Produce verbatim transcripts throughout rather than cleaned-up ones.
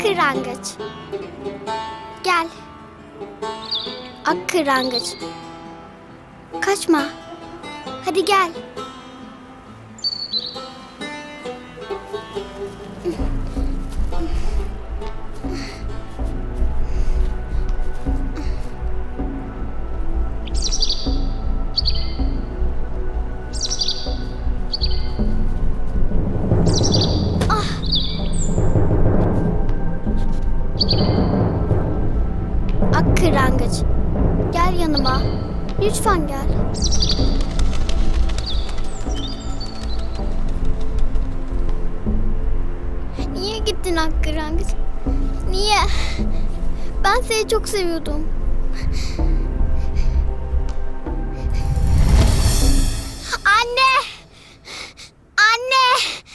kırlangıç. Gel. Ak kırlangıç. Kaçma. Hadi gel. Ak kırlangıç. Gel yanıma. Lütfen gel. Niye gittin ak kırlangıç? Niye? Ben seni çok seviyordum. Anne! Anne!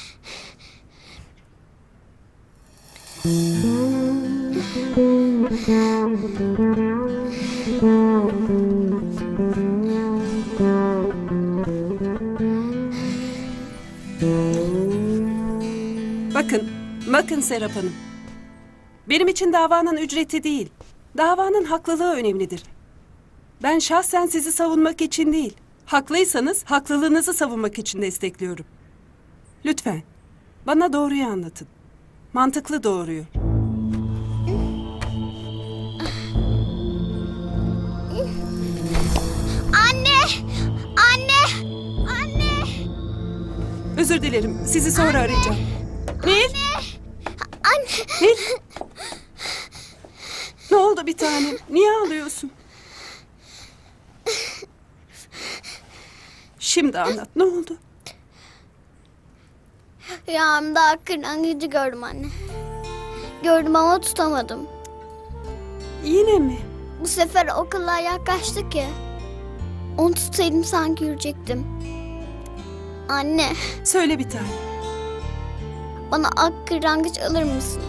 Bakın, bakın Serap Hanım. Benim için davanın ücreti değil, davanın haklılığı önemlidir. Ben şahsen sizi savunmak için değil, haklıysanız haklılığınızı savunmak için destekliyorum. Lütfen, bana doğruyu anlatın. Mantıklı doğruyu. Anne! Anne! Anne! Özür dilerim, sizi sonra arayacağım. Nil! Anne! Nil! Ne oldu bir tanem? Niye ağlıyorsun? Şimdi anlat, ne oldu? Rüyamda ak kırlangıcı gördüm anne. Gördüm ama tutamadım. Yine mi? Bu sefer o kadar yaklaştı ki. Onu tutsaydım sanki yürüyecektim. Anne, Söyle bir tanem. bana ak kırlangıç alır mısın?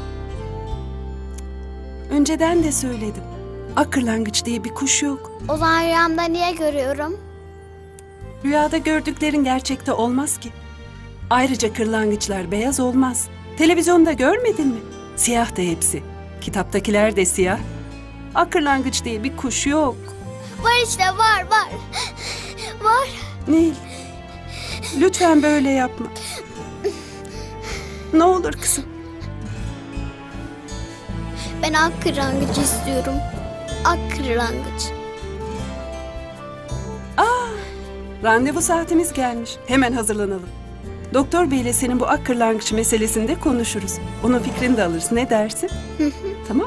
Önceden de söyledim. Akırlangıç diye bir kuş yok. O zaman rüyamda niye görüyorum? Rüyada gördüklerin gerçekte olmaz ki. Ayrıca kırlangıçlar beyaz olmaz. Televizyonda görmedin mi? Siyah da hepsi. Kitaptakiler de siyah. Akırlangıç diye bir kuş yok. Var işte, var, var. Var. Nil, lütfen böyle yapma. Ne olur kızım. Ben ak kırlangıç istiyorum. Ak kırlangıç. Randevu saatimiz gelmiş. Hemen hazırlanalım. Doktor beyle senin bu ak kırlangıç meselesinde konuşuruz. Onun fikrini de alırız. Ne dersin? Tamam.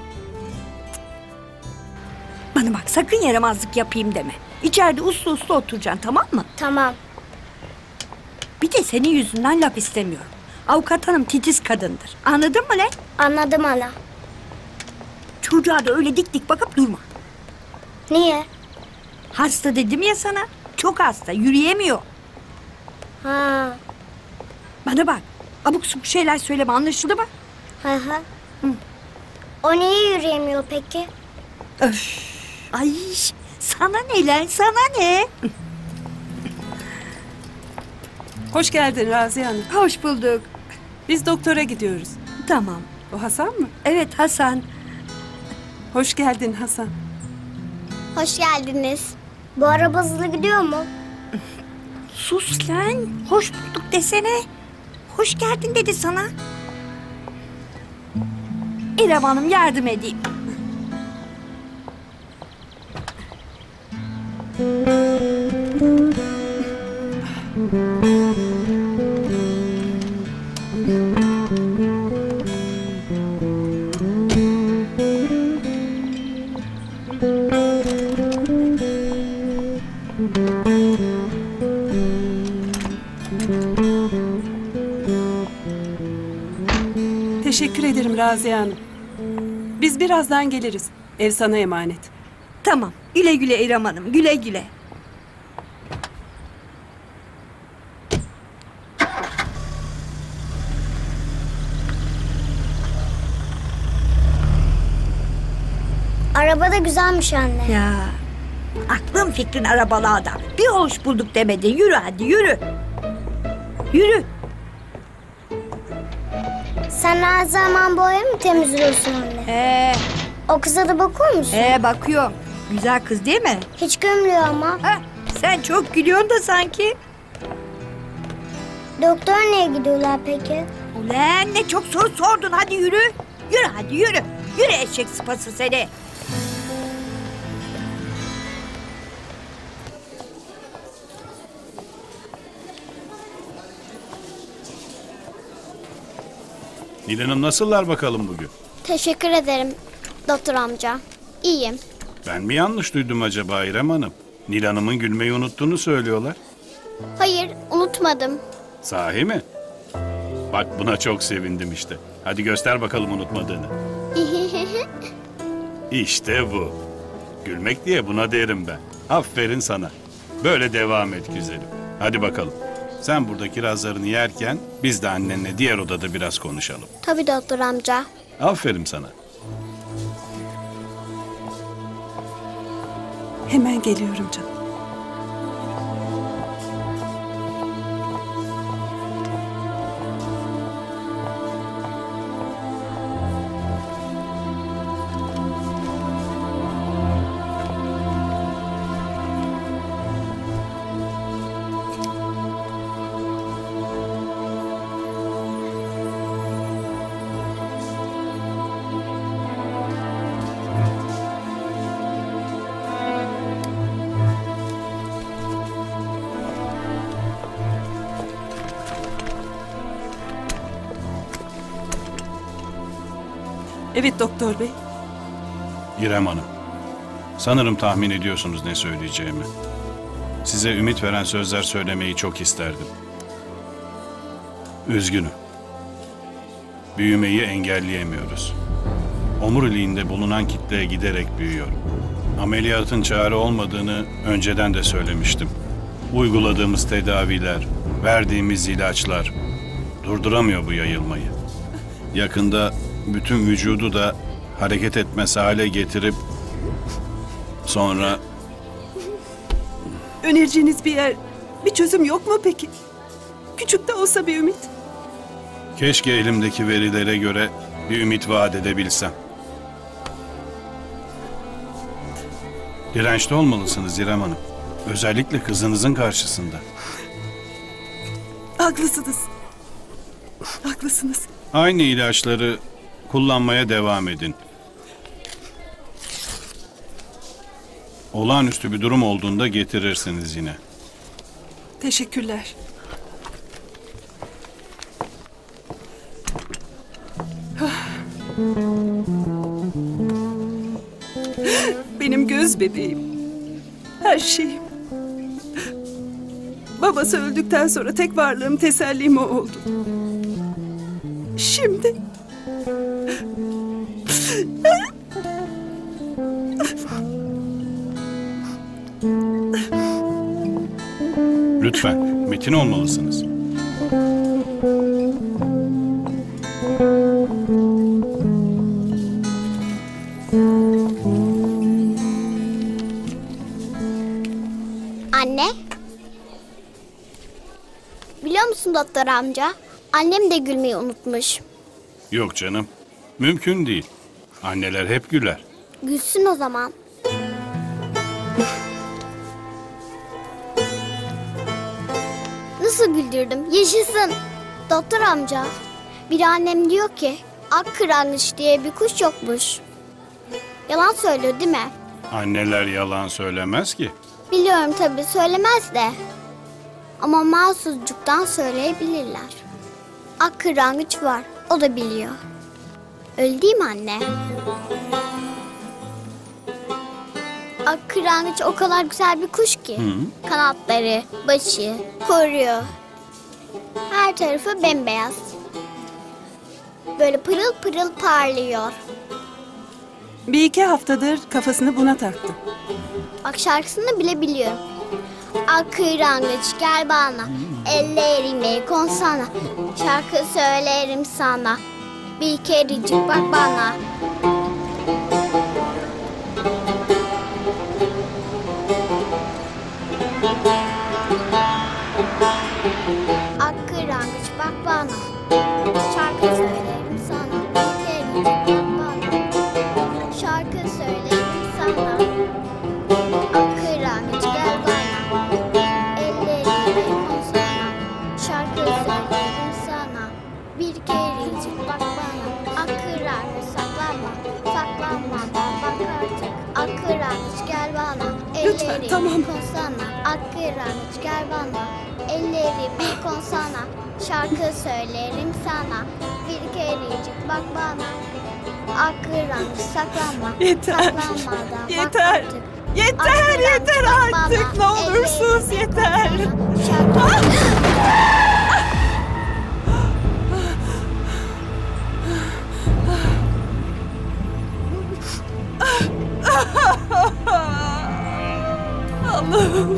Bana bak, sakın yaramazlık yapayım deme. İçeride uslu uslu oturacaksın, tamam mı? Tamam. Bir de senin yüzünden laf istemiyorum. Avukat hanım titiz kadındır. Anladın mı lan? Anladım ana. Çocuğa da öyle dik dik bakıp durma. Niye? Hasta dedim ya sana. Çok hasta, yürüyemiyor. Ha. Bana bak, abuk subuk şeyler söyleme, anlaşıldı mı? Hı hı. O niye yürüyemiyor peki? Öf. Ay, sana ne lan, sana ne? Hoş geldin Raziye Hanım. Hoş bulduk. Biz doktora gidiyoruz. Tamam. O Hasan mı? Evet Hasan. Hoş geldin Hasan. Hoş geldiniz. Bu araba hızlı gidiyor mu? Sus lan. Hoş bulduk desene. Hoş geldin dedi sana. İrem Hanım, yardım edeyim. Teşekkür ederim Raziye Hanım. Biz birazdan geliriz. Ev sana emanet. Tamam. Güle güle İrem Hanım, güle güle. Araba da güzelmiş anne. Ya, aklın fikrin arabalı adam. Bir hoş bulduk demedin. Yürü hadi, yürü. Yürü. Sen her zaman boya mı temizliyorsun anne? Ee, O kıza da bakıyor musun? ee bakıyorum. Güzel kız değil mi? Hiç gömülüyor ama. Ha, sen çok gülüyorsun da sanki. Doktor neye gidiyorlar peki? Ulan ne çok soru sordun. Hadi yürü. Yürü hadi yürü. Yürü eşek sıpası seni. Nil Hanım nasıllar bakalım bugün? Teşekkür ederim doktor amca. İyiyim. Ben mi yanlış duydum acaba İrem Hanım? Nil Hanım'ın gülmeyi unuttuğunu söylüyorlar. Hayır, unutmadım. Sahi mi? Bak buna çok sevindim işte. Hadi göster bakalım unutmadığını. İşte bu. Gülmek diye buna derim ben. Aferin sana. Böyle devam et güzelim. Hadi bakalım. Sen burada kirazlarını yerken biz de annenle diğer odada biraz konuşalım. Tabii doktor amca. Aferin sana. Hemen geliyorum canım. Evet doktor bey. İrem Hanım, sanırım tahmin ediyorsunuz ne söyleyeceğimi. Size ümit veren sözler söylemeyi çok isterdim. Üzgünüm. Büyümeyi engelleyemiyoruz. Omuriliğinde bulunan kitle giderek büyüyor. Ameliyatın çare olmadığını önceden de söylemiştim. Uyguladığımız tedaviler, verdiğimiz ilaçlar durduramıyor bu yayılmayı. Yakında bütün vücudu da hareket etmez hale getirip sonra Önereceğiniz bir yer, bir çözüm yok mu peki? Küçük de olsa bir ümit. keşke elimdeki verilere göre bir ümit vaat edebilsem. Dirençli olmalısınız İrem Hanım. Özellikle kızınızın karşısında. Haklısınız. Haklısınız. Aynı ilaçları kullanmaya devam edin. Olağanüstü bir durum olduğunda getirirsiniz yine. Teşekkürler. Benim göz bebeğim. Her şeyim. Babası öldükten sonra tek varlığım, tesellim o oldu. Şimdi... Lütfen, metin olmalısınız. Anne. Biliyor musun doktor amca? Annem de gülmeyi unutmuş. Yok canım, mümkün değil. Anneler hep güler. Gülsün o zaman. Nasıl güldürdüm? Yaşasın. Doktor amca, bir annem diyor ki akkıranmış diye bir kuş yokmuş. Yalan söylüyor değil mi? Anneler yalan söylemez ki. Biliyorum tabii söylemez de. Ama mahsuzcuktan söyleyebilirler. Akkırangıç var, o da biliyor. Öyle değil mi anne? Akkırangıç o kadar güzel bir kuş ki. Hı. Kanatları, başı, koruyor. Her tarafı bembeyaz. Böyle pırıl pırıl parlıyor. Bir iki haftadır kafasını buna taktı. Bak şarkısını bile biliyorum. Akkırangıç gel bana, ellerimi konsana. Şarkı söylerim sana, bir kerecik bak bana. Akkırangıç bak bana, şarkı söylerim lütfen, Elleri tamam. bir konsana, akıranç kervana. Elleri bir konsana, şarkı söylerim sana. Bir kerecik bak bana. Akıranç saklanma. Yeter. Saklanmadan bak Yeter. artık. Yeter, Akıranç yeter bak artık. bana. Ne olursunuz Elleri bir yeter. konsana, şarkı- Allah'ım.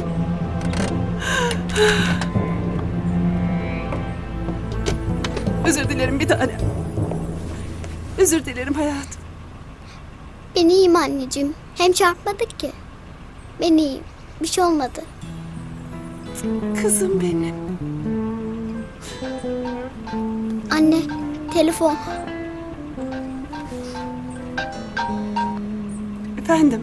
Özür dilerim bir tane. Özür dilerim hayatım. Ben iyiyim anneciğim. Hem çarpmadık ki. Ben iyiyim. Bir şey olmadı. Kızım benim. Anne, telefon. Efendim.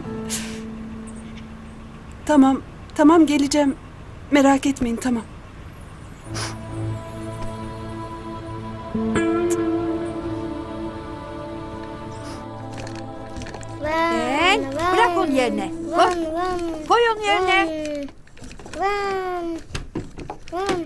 Tamam, tamam geleceğim. Merak etmeyin, tamam. Ben, bırak onu yerine. Van, Koy, van, koy onu yerine. van, van.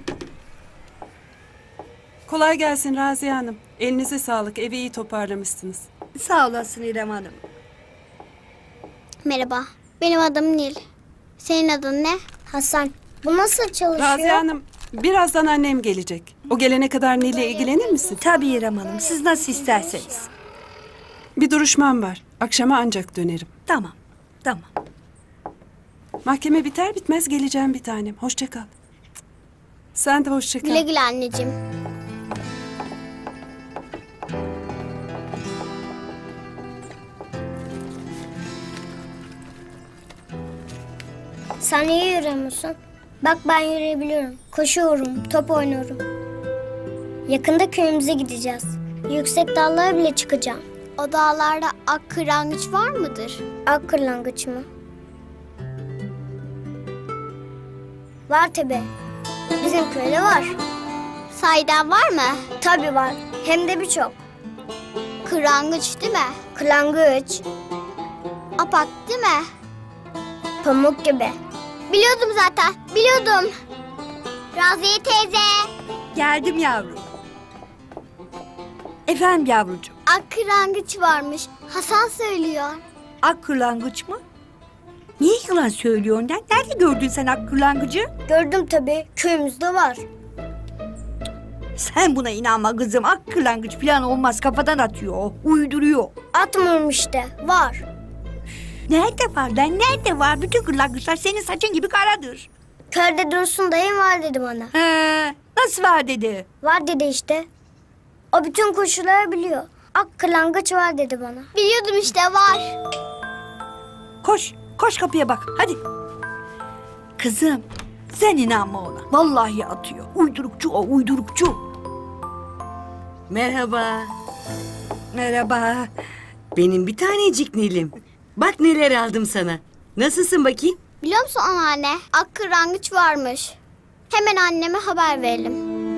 Kolay gelsin Raziye Hanım. Elinize sağlık, evi iyi toparlamışsınız. Sağ olasın İrem Hanım. Merhaba. Benim adım Nil. Senin adın ne? Hasan, bu nasıl çalışıyor? Raziye Hanım, birazdan annem gelecek. O gelene kadar Nil'le ilgilenir misin? Tabii İrem Hanım, siz nasıl isterseniz. Bir duruşmam var. Akşama ancak dönerim. Tamam, tamam. Mahkeme biter bitmez geleceğim bir tanem. Hoşça kal. Sen de hoşça kal. Güle güle anneciğim. Sen iyi yürüyorsun. Bak ben yürüyebiliyorum. Koşuyorum, top oynuyorum. Yakında köyümüze gideceğiz. Yüksek dağlara bile çıkacağım. O dağlarda ak kırlangıç var mıdır? Ak kırlangıç mı? Var tabi. Bizim köyde var. Sahiden var mı? Tabi var. Hem de birçok. Kırlangıç değil mi? Kırlangıç, Apak değil mi? pamuk gibi. Biliyordum zaten. Biliyordum. Raziye teyze. Geldim yavrum. Efendim yavrucuğum, Ak kırlangıç varmış. Hasan söylüyor. ak kırlangıç mı? Niye yalan söylüyorsun? Nerede gördün sen ak kırlangıcı? Gördüm tabi. Köyümüzde var. Sen buna inanma kızım. Ak kırlangıç falan olmaz, kafadan atıyor o. Uyduruyor. Atmıyorum işte. Var. Nerede var lan? Nerede var? Bütün kırlangıçlar senin saçın gibi karadır. Köyde Dursun dayım var dedi bana. He, nasıl var dedi. Var dedi işte. O bütün koşulları biliyor. Ak kırlangıç var dedi bana. Biliyordum işte var. Koş, koş kapıya bak. Hadi. Kızım, sen inanma ona. Vallahi atıyor. Uydurukçu o, uydurukçu. Merhaba. Merhaba. Benim bir tanecik Nil'im. Bak neler aldım sana. Nasılsın bakayım? Biliyor musun anneanne? Ak kırlangıç varmış. Hemen anneme haber verelim.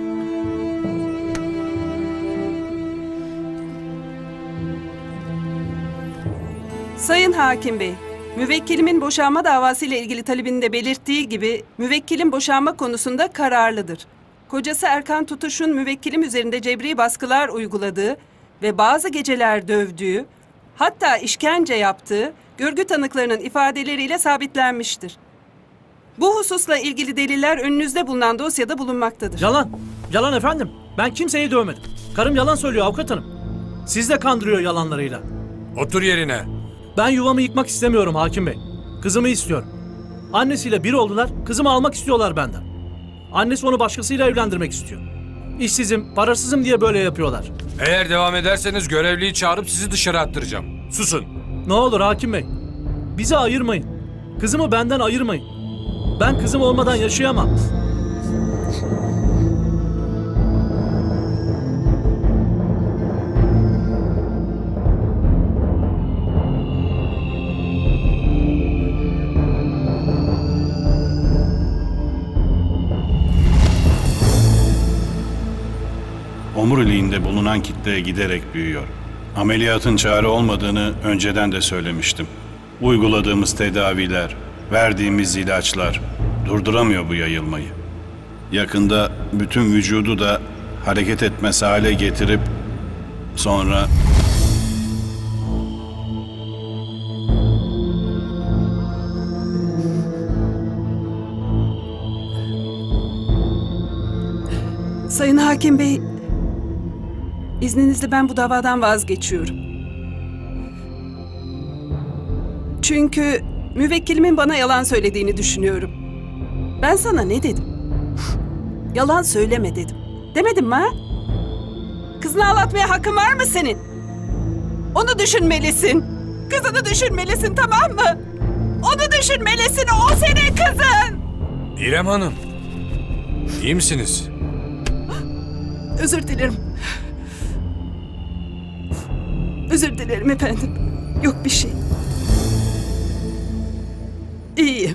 Sayın Hakim Bey, müvekkilimin boşanma davası ile ilgili talebinde belirttiği gibi müvekkilim boşanma konusunda kararlıdır. Kocası Erkan Tutuş'un müvekkilim üzerinde cebri baskılar uyguladığı ve bazı geceler dövdüğü, hatta işkence yaptığı görgü tanıklarının ifadeleriyle sabitlenmiştir. Bu hususla ilgili deliller önünüzde bulunan dosyada bulunmaktadır. Yalan. Yalan efendim. Ben kimseyi dövmedim. Karım yalan söylüyor avukat hanım. Siz de kandırıyor yalanlarıyla. Otur yerine. Ben yuvamı yıkmak istemiyorum hakim bey. Kızımı istiyorum. Annesiyle bir oldular, kızımı almak istiyorlar benden. Annesi onu başkasıyla evlendirmek istiyor. İşsizim, parasızım diye böyle yapıyorlar. Eğer devam ederseniz görevliyi çağırıp sizi dışarı attıracağım. Susun. Ne olur hakim bey. Bizi ayırmayın. Kızımı benden ayırmayın. Ben kızım olmadan yaşayamam. Omuriliğinde bulunan kitle giderek büyüyor. Ameliyatın çare olmadığını önceden de söylemiştim. Uyguladığımız tedaviler, Verdiğimiz ilaçlar durduramıyor bu yayılmayı. Yakında bütün vücudu da hareket etmez hale getirip sonra... Sayın Hakim Bey, izninizle ben bu davadan vazgeçiyorum. Çünkü müvekkilimin bana yalan söylediğini düşünüyorum. Ben sana ne dedim? Yalan söyleme dedim. Demedim mi ha? Kızını ağlatmaya hakkın var mı senin? Onu düşünmelisin. Kızını düşünmelisin, tamam mı? Onu düşünmelisin, o senin kızın. İrem Hanım. İyi misiniz? Özür dilerim. Özür dilerim efendim. Yok bir şey. İyiyim.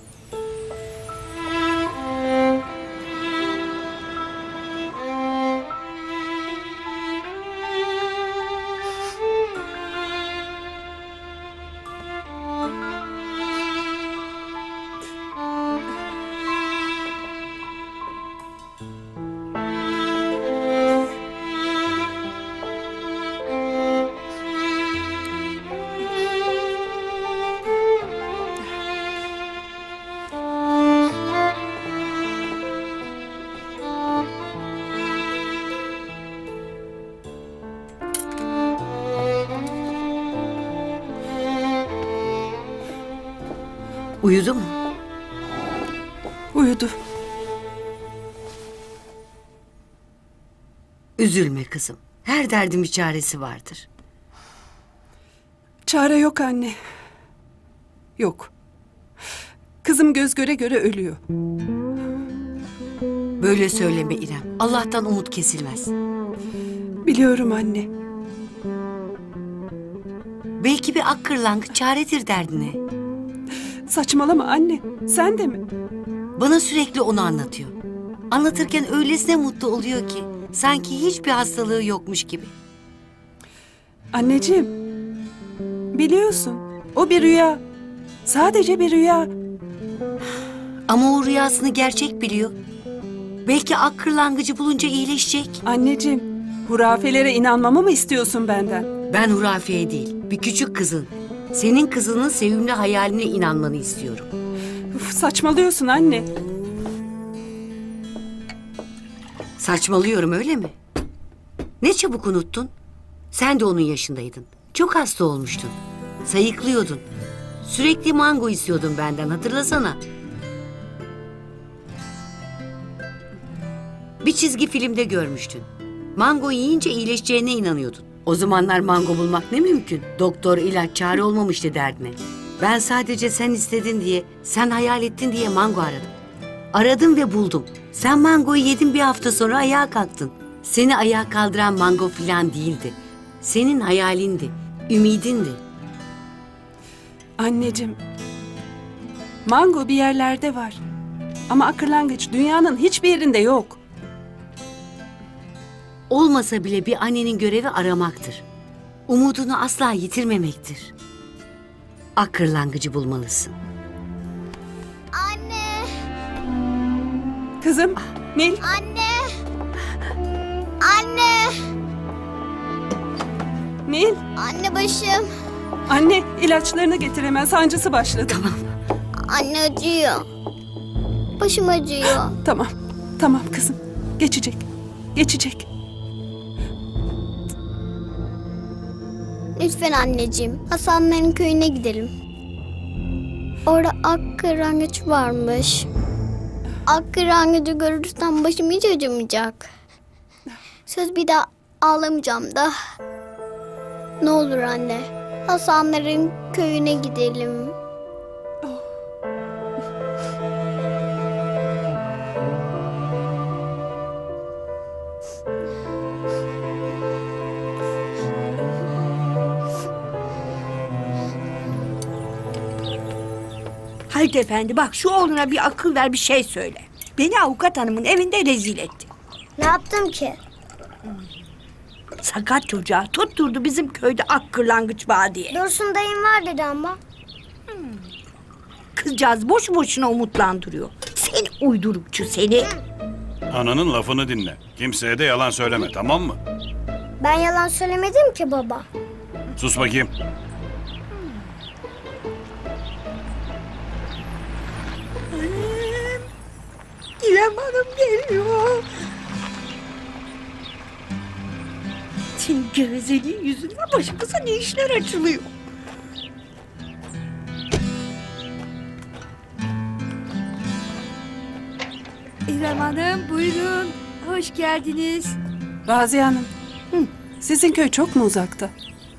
Uyudu mu? Uyudu. Üzülme kızım. Her derdin bir çaresi vardır. Çare yok anne. Yok. Kızım göz göre göre ölüyor. Böyle söyleme İrem. Allah'tan umut kesilmez. Biliyorum anne. Belki bir ak kırlangıç çaredir derdine. Saçmalama anne. Sen de mi? Bana sürekli onu anlatıyor. Anlatırken öylesine mutlu oluyor ki. Sanki hiçbir hastalığı yokmuş gibi. Anneciğim. Biliyorsun. O bir rüya. Sadece bir rüya. Ama o rüyasını gerçek biliyor. Belki ak kırlangıcı bulunca iyileşecek. Anneciğim. Hurafelere inanmamı mı istiyorsun benden? Ben hurafeye değil, bir küçük kızın. Senin kızının sevimli hayaline inanmanı istiyorum. Uf, saçmalıyorsun anne. Saçmalıyorum öyle mi? Ne çabuk unuttun? Sen de onun yaşındaydın. Çok hasta olmuştun. Sayıklıyordun. Sürekli mango istiyordun benden, hatırlasana. Bir çizgi filmde görmüştün. Mango yiyince iyileşeceğine inanıyordun. O zamanlar mango bulmak ne mümkün. Doktor, ilaç, çare olmamıştı derdine. Ben sadece sen istedin diye, sen hayal ettin diye mango aradım. Aradım ve buldum. Sen mangoyu yedin, bir hafta sonra ayağa kalktın. Seni ayağa kaldıran mango falan değildi. Senin hayalindi, ümidindi. Anneciğim. Mango bir yerlerde var. Ama akırlangıç dünyanın hiçbir yerinde yok. Olmasa bile bir annenin görevi aramaktır. Umudunu asla yitirmemektir. Ak kırlangıcı bulmalısın. Anne, Kızım, Nil. anne. Anne, Nil. anne başım. Anne, ilaçlarını getir hemen. Sancısı başladı. Tamam. Anne acıyor. Başım acıyor. Tamam. Tamam kızım. Geçecek. Geçecek. Lütfen anneciğim, Hasanların köyüne gidelim. Orada ak kırlangıç varmış. Ak kırlangıcı görürsem başım hiç acımayacak. Söz bir daha ağlamayacağım da. Ne olur anne, Hasanların köyüne gidelim. Halit Efendi bak şu oğluna bir akıl ver, bir şey söyle. Beni avukat hanımın evinde rezil etti. Ne yaptım ki? Sakat çocuğa tutturdu bizim köyde ak kırlangıç var diye. Dursun dayım var dedi ama. kızcağız boş boşuna umutlandırıyor. Seni uydurukçu seni. Ananın lafını dinle. Kimseye de yalan söyleme, tamam mı? Ben yalan söylemedim ki baba. Sus bakayım. İrem Hanım geliyor. Senin gevezeliğin yüzünden başımıza ne işler açılıyor. İrem Hanım buyurun. Hoş geldiniz. Raziye Hanım. Sizin köy çok mu uzakta?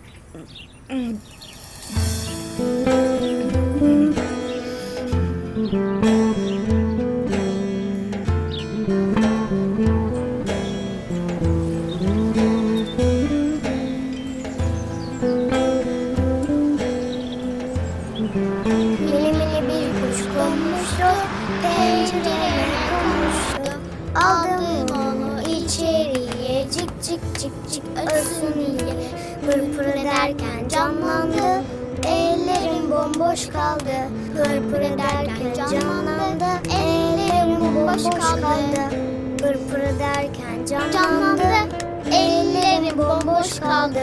Mini mini bir kuş konmuştu, pencereme konmuştu. Aldım onu içeriye, cik cik cik cik ötsün diye. Pırpır ederken canlandı, ellerim bomboş kaldı. Pırpır ederken canlandı, ellerim bomboş kaldı. Pırpır ederken canlandı, ellerim bomboş kaldı.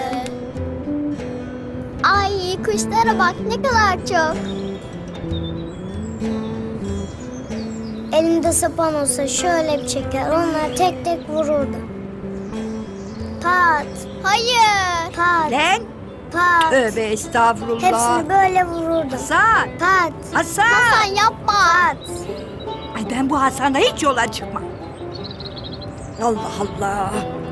Ay kuşlara bak ne kadar çok. Elimde sapan olsa şöyle bir çeker, onları tek tek vururdum. Pat. Hayır. Pat. Lan Pat. tövbe estağfurullah. Hepsini böyle vururdum. Hasan. Pat. Hasan. Hasan yapma. Pat. Ay ben bu Hasan'la hiç yola çıkmam. Allah Allah.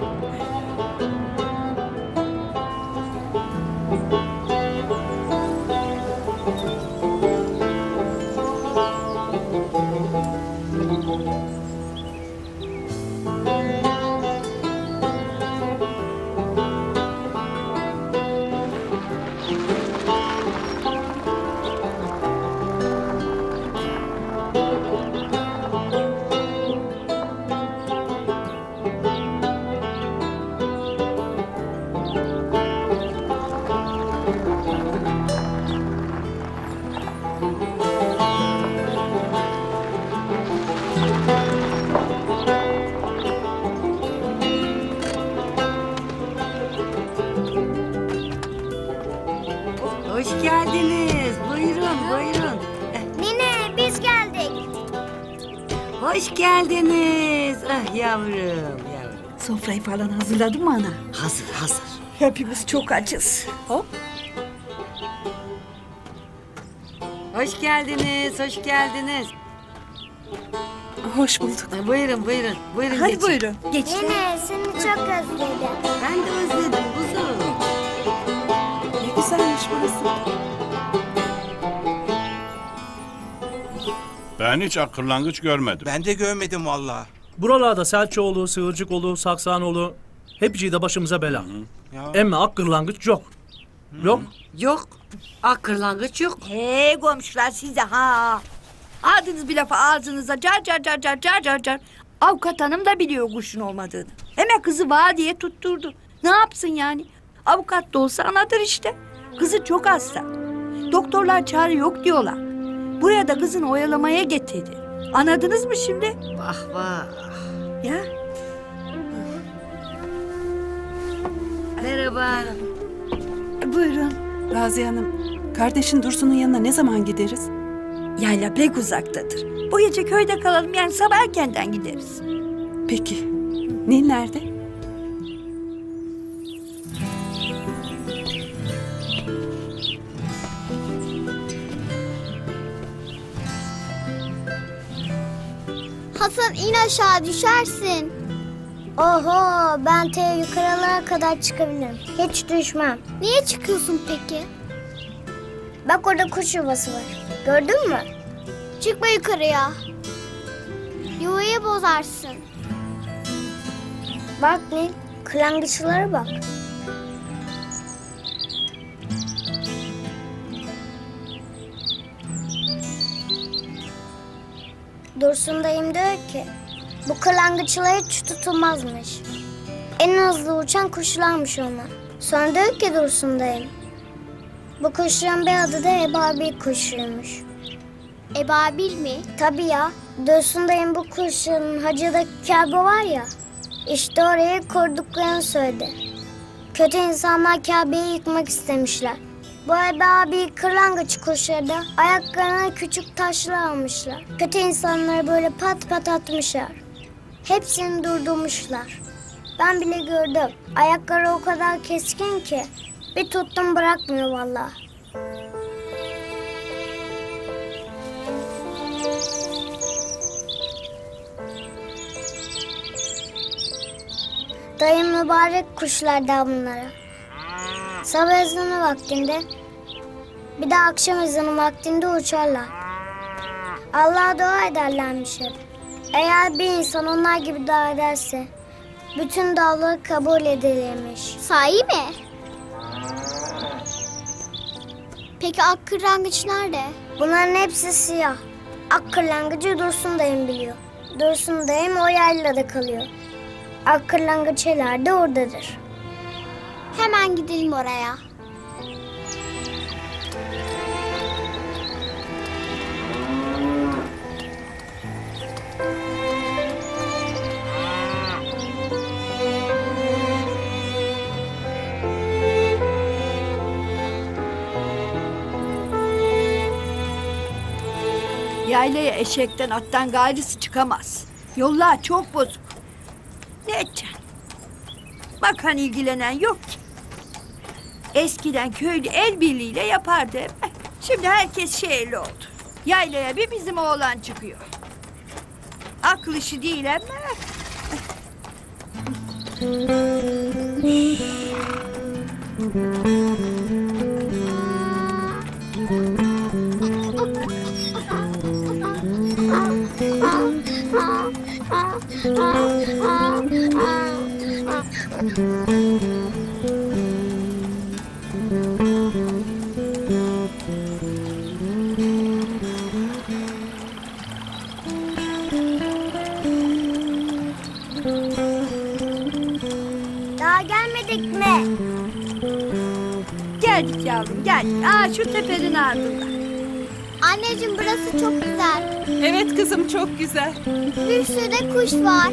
Hoş geldiniz. Buyurun, buyurun. Nine biz geldik. Hoş geldiniz. Ah yavrum, yavrum. Sofrayı falan hazırladın mı ana? Hazır, hazır. Hepimiz çok açız. Hop. Hoş geldiniz, hoş geldiniz. Hoş bulduk. Ah, buyurun, buyurun. Buyurun Hadi geçin. buyurun. Geçin. Nine seni çok özledim. Ben de özledim kuzum. Ne güzelmiş burası. Ben hiç akırlangıç görmedim. Ben de görmedim vallahi. Buralarda Selçoğlu, Sığırcıkoğlu, Saksanoğlu hepsi de başımıza bela. Ya. Emme ak kırlangıç yok. Yok. Yok. Ak kırlangıç yok. Hey komşular size ha. Aldınız bir lafı ağzınıza car car car car car car car. Avukat hanım da biliyor kuşun olmadığını. Hemen kızı var diye tutturdu. Ne yapsın yani? Avukat da olsa anadır işte. Kızı çok hasta. Doktorlar çare yok diyorlar. Buraya da kızını oyalamaya getirdi. Anladınız mı şimdi? Vah vah. Ya Merhaba. buyurun. Raziye Hanım, kardeşin Dursun'un yanına ne zaman gideriz? Yayla pek uzaktadır. Bu gece köyde kalalım yani sabah erkenden gideriz. Peki. Nil nerede? Hasan in aşağı düşersin. Oho ben te yukarılara kadar çıkabilirim. Hiç düşmem. Niye çıkıyorsun peki? Bak orada kuş yuvası var. Gördün mü? Çıkma yukarıya. Yuvayı bozarsın. Bak Nil, kırlangıçlara bak. Dursun dayım diyor ki, bu kırlangıçlar hiç tutulmazmış. En hızlı uçan kuşlarmış onlar. Sonra diyor ki Dursun dayım, bu kuşların bir adı da ebabil kuşuymuş. Ebabil mi? Tabii ya. Dursun dayım bu kuşun hacıdaki Kabe var ya. İşte oraya kurduklarını söyledi. Kötü insanlar Kabe'yi yıkmak istemişler. Bu Ebabil kırlangıç kuşları da ayaklarına küçük taşlar almışlar. Kötü insanları böyle pat pat atmışlar. Hepsini durdurmuşlar. Ben bile gördüm. Ayakları o kadar keskin ki bir tuttum bırakmıyor vallahi. Dayım mübarek kuşlardan bunlara. Sabah ezanı vaktinde bir de akşam ezanı vaktinde uçarlar. Allah'a dua ederlermiş hep. Eğer bir insan onlar gibi dua ederse bütün duaları kabul edilirmiş. Sahi mi? Peki ak kırlangıç nerede? Bunların hepsi siyah. Ak kırlangıcı Dursun dayım biliyor. Dursun dayım o yaylada kalıyor. Ak kırlangıçlar da oradadır. Hemen gidelim oraya. Yaylaya eşekten attan gayrısı çıkamaz. Yollar çok bozuk. Ne edeceksin? Bakan ilgilenen yok ki. Eskiden köylü el birliğiyle yapardı hep. Şimdi herkes şehirli oldu. Yaylaya bir bizim oğlan çıkıyor. Akıl işi değil ama. Daha gelmedik mi? Geldik yavrum geldik. Aa şu tepenin ardında. Anneciğim burası çok güzel. Evet kızım, çok güzel. Bir sürü de kuş var.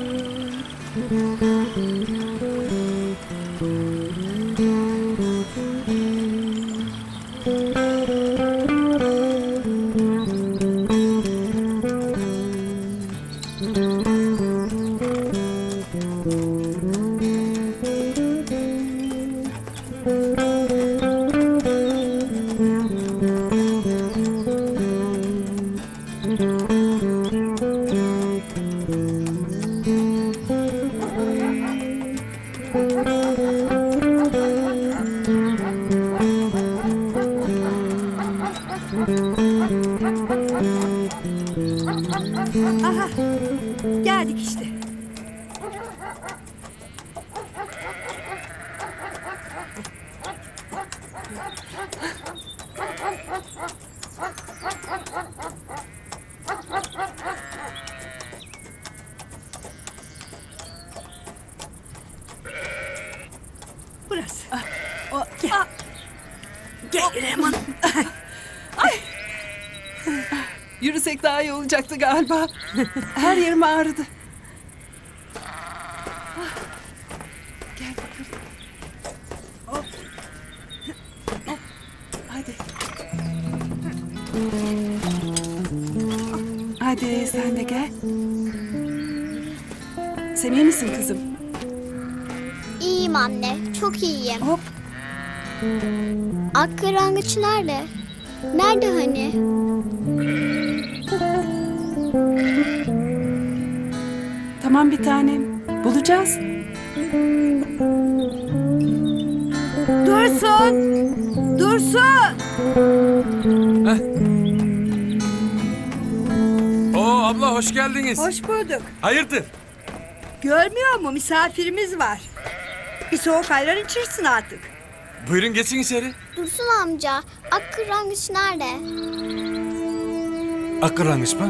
Aha geldik işte. Burası. O, Gel. Gel Leman. yürüsek daha iyi olacaktı galiba. Her yerim ağrıdı. Gel bakalım. Hop. Hop. Hadi. Hadi sen de gel. Sen iyi misin kızım? İyiyim anne, çok iyiyim. Hop. Ak kırlangıç nerede? Nerede hani? Tamam bir tanem. Bulacağız. Dursun. Dursun. Oo abla hoş geldiniz. Hoş bulduk. Hayırdır? Görmüyor mu misafirimiz var. Bir soğuk ayran içirsin artık. Buyurun geçin içeri. Dursun amca, ak kırlangıç nerede? Akkıranmış mı?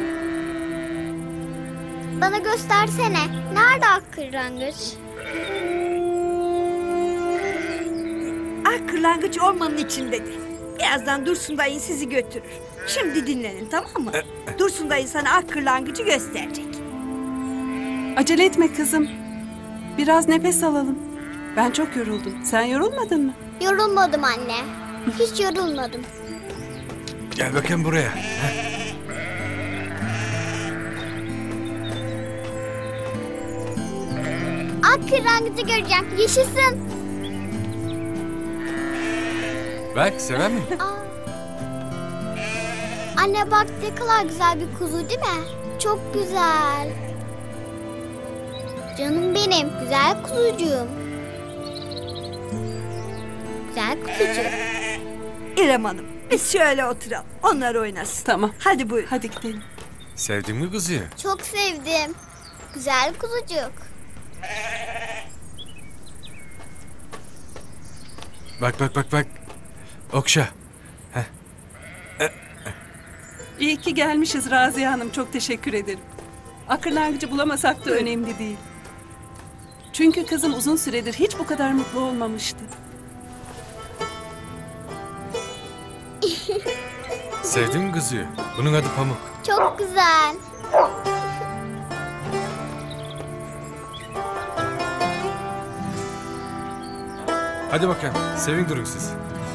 Bana göstersene. Nerede ak kırlangıç? Ah kırlangıç ormanın içindedir. Birazdan Dursun dayın sizi götürür. Şimdi dinlenin, tamam mı? Dursun dayı sana ak kırlangıcı gösterecek. Acele etme kızım. Biraz nefes alalım. Ben çok yoruldum. Sen yorulmadın mı? Yorulmadım anne. Hiç yorulmadım. Gel bakayım buraya. Ak kırlangıcı göreceğim. Yaşasın. Bak sever mi? Aa. Anne bak ne kadar güzel bir kuzu değil mi? Çok güzel. Canım benim, güzel kuzucuğum. Güzel kuzucuğum. İrem Hanım, biz şöyle oturalım. Onlar oynasın. Tamam. Hadi buyurun. Hadi gidelim. Sevdin mi kızı? Çok sevdim. Güzel kuzucuk. Bak bak bak bak. Okşa. İyi ki gelmişiz Raziye Hanım. Çok teşekkür ederim. Akırlangıcı bulamasak da önemli değil. Çünkü kızım uzun süredir hiç bu kadar mutlu olmamıştı. Sevdin mi kızı? Bunun adı Pamuk. Çok güzel. Hadi bakalım. Sevin durun siz.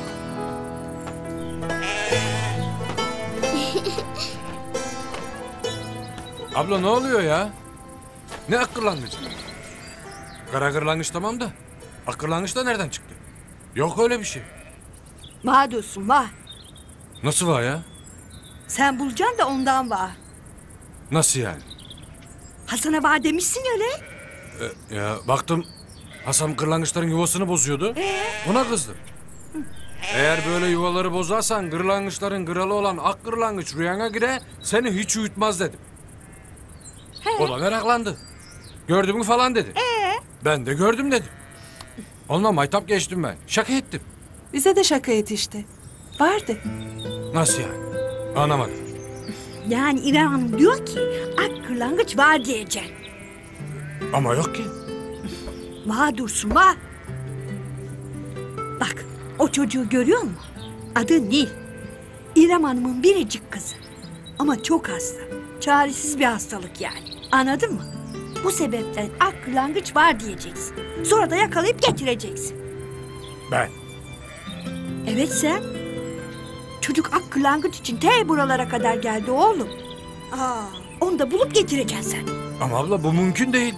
Abla ne oluyor ya? Ne akırlangıcı? Kara kırlangıç tamam da akırlangıç da nereden çıktı? Yok öyle bir şey. Vah Dursun, vah. Nasıl var ya? Sen bulacaksın da ondan vah. Nasıl yani? Hasan'a vah demişsin öyle. E, ya baktım Hasan kırlangıçların yuvasını bozuyordu. Ona kızdım. Eğer böyle yuvaları bozarsan kırlangıçların kralı olan ak kırlangıç rüyana gire seni hiç uyutmaz dedim. O da meraklandı. Gördün mü falan dedi. Ben de gördüm dedim. Onunla maytap geçtim ben. Şaka ettim. Bize de şaka et işte. Vardı. Nasıl yani? Anlamadım. Yani İrem Hanım diyor ki ak kırlangıç var diyeceksin. Ama yok ki. Vah Dursun, vah. Bak, o çocuğu görüyor musun? Adı Nil. İrem Hanım'ın biricik kızı. Ama çok hasta. Çaresiz bir hastalık yani. Anladın mı? Bu sebepten ak kırlangıç var diyeceksin. Sonra da yakalayıp getireceksin. Ben. Evet sen. Çocuk ak kırlangıç için te buralara kadar geldi oğlum. Aa, onu da bulup getireceksin sen. Ama abla bu mümkün değil.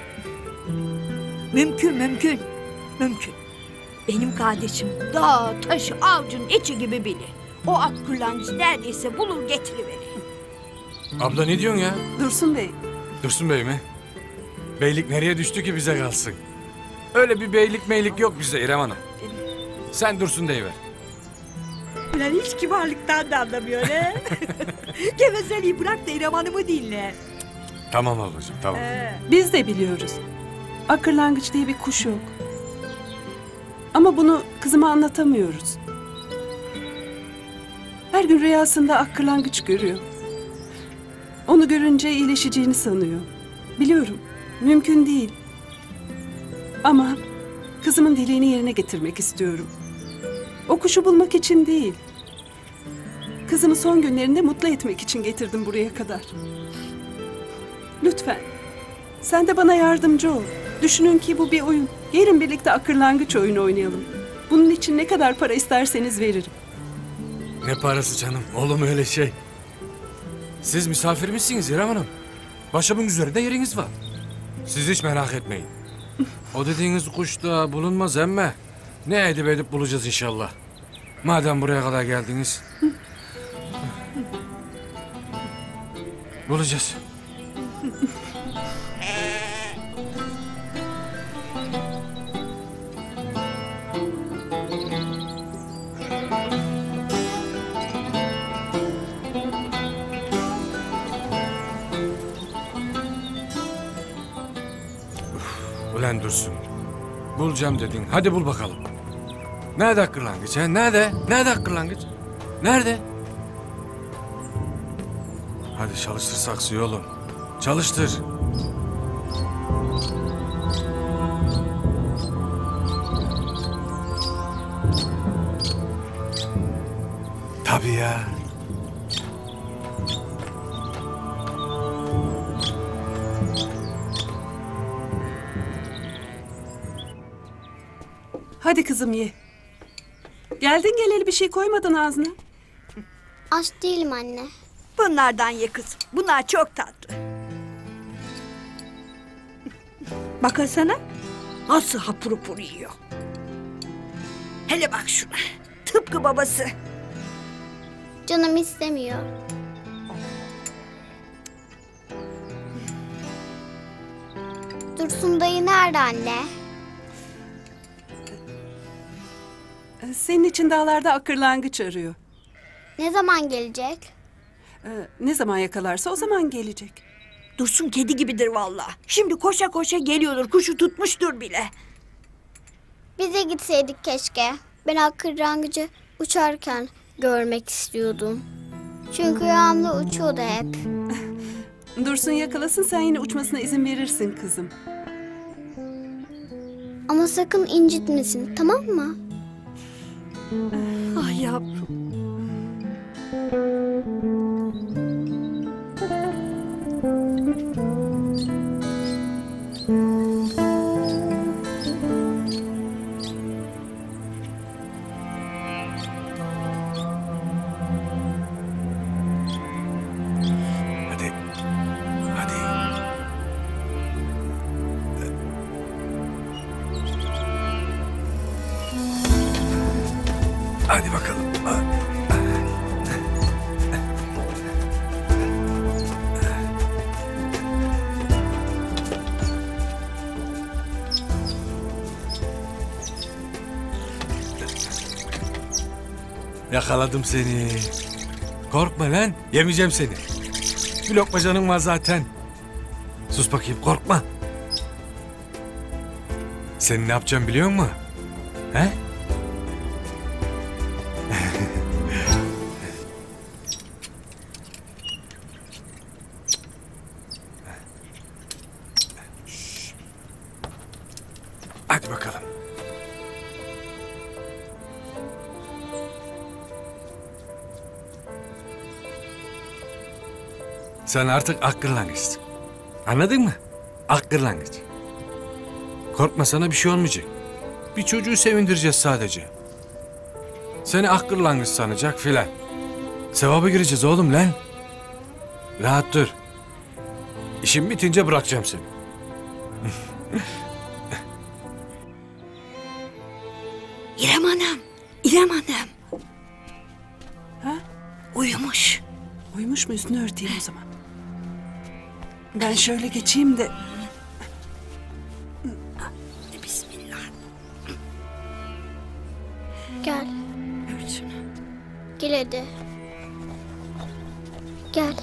Mümkün, mümkün. Mümkün. Benim kardeşim dağ, taşı, avcunun içi gibi bilir. O ak kırlangıcı neredeyse bulur getiriverir. Abla ne diyorsun ya? Dursun Bey. Dursun Bey mi? Beylik nereye düştü ki bize kalsın? Öyle bir beylik meylik yok bizde İrem Hanım. Sen Dursun deyiver. Ulan hiç kibarlıktan da anlamıyor he. Gevezeliği bırak da İrem Hanım'ı dinle. Tamam ablacığım tamam. Biz de biliyoruz. Akırlangıç diye bir kuş yok. Ama bunu kızıma anlatamıyoruz. Her gün rüyasında akırlangıç görüyor. Onu görünce iyileşeceğini sanıyor. Biliyorum, mümkün değil. Ama kızımın dileğini yerine getirmek istiyorum. O kuşu bulmak için değil. Kızımı son günlerinde mutlu etmek için getirdim buraya kadar. Lütfen, sen de bana yardımcı ol. Düşünün ki bu bir oyun. Gelin birlikte akırlangıç oyunu oynayalım. Bunun için ne kadar para isterseniz veririm. Ne parası canım? Oğlum öyle şey. Siz misafir misiniz İrem Hanım? Başımın üzerinde yeriniz var. Siz hiç merak etmeyin. O dediğiniz kuş da bulunmaz emme. Ne edip edip bulacağız inşallah. Madem buraya kadar geldiniz. Bulacağız. Ulan Dursun. Bulacağım dedin. Hadi bul bakalım. Nerede kırlangıç ha? Nerede? Nerede kırlangıç? Nerede? Hadi çalıştır saksıyı oğlum. Çalıştır. Tabii ya. Hadi kızım ye. Geldin geleli bir şey koymadın ağzına. Aç değilim anne. Bunlardan ye kızım. Bunlar çok tatlı. Bakasana. Nasıl hapur hapur yiyor. Hele bak şuna. Tıpkı babası. Canım istemiyor. Dursun dayı nerede anne? Ee, Senin için dağlarda akırlangıç arıyor. Ne zaman gelecek? Ee, Ne zaman yakalarsa o zaman gelecek. Dursun kedi gibidir vallahi. Şimdi koşa koşa geliyordur. Kuşu tutmuştur bile. Bize gitseydik keşke. Ben akırrangıcı uçarken görmek istiyordum. Çünkü rüyamda uçuyordu hep. Dursun yakalasın, sen yine uçmasına izin verirsin kızım. Ama sakın incitmesin, tamam mı? Ay yavrum. Hadi. Hadi. Hadi bakalım. Yakaladım seni. Korkma lan. Yemeyeceğim seni. Bir lokma canın var zaten. Sus bakayım, korkma. Seni ne yapacağım biliyor musun? He? Hadi bakalım. Sen artık akırlangıçsın. Anladın mı? Akırlangıç. Korkma, sana bir şey olmayacak. Bir çocuğu sevindireceğiz sadece. Seni akırlangıç sanacak filan. Sevaba gireceğiz oğlum lan. Rahat dur. İşim bitince bırakacağım seni. İrem Hanım. İrem Hanım. Ha? Uyumuş. Uyumuş mu? Üstünü örteyim o zaman. Ben şöyle geçeyim de. Bismillah. Gel, Ört şunu. gel hadi. Gel.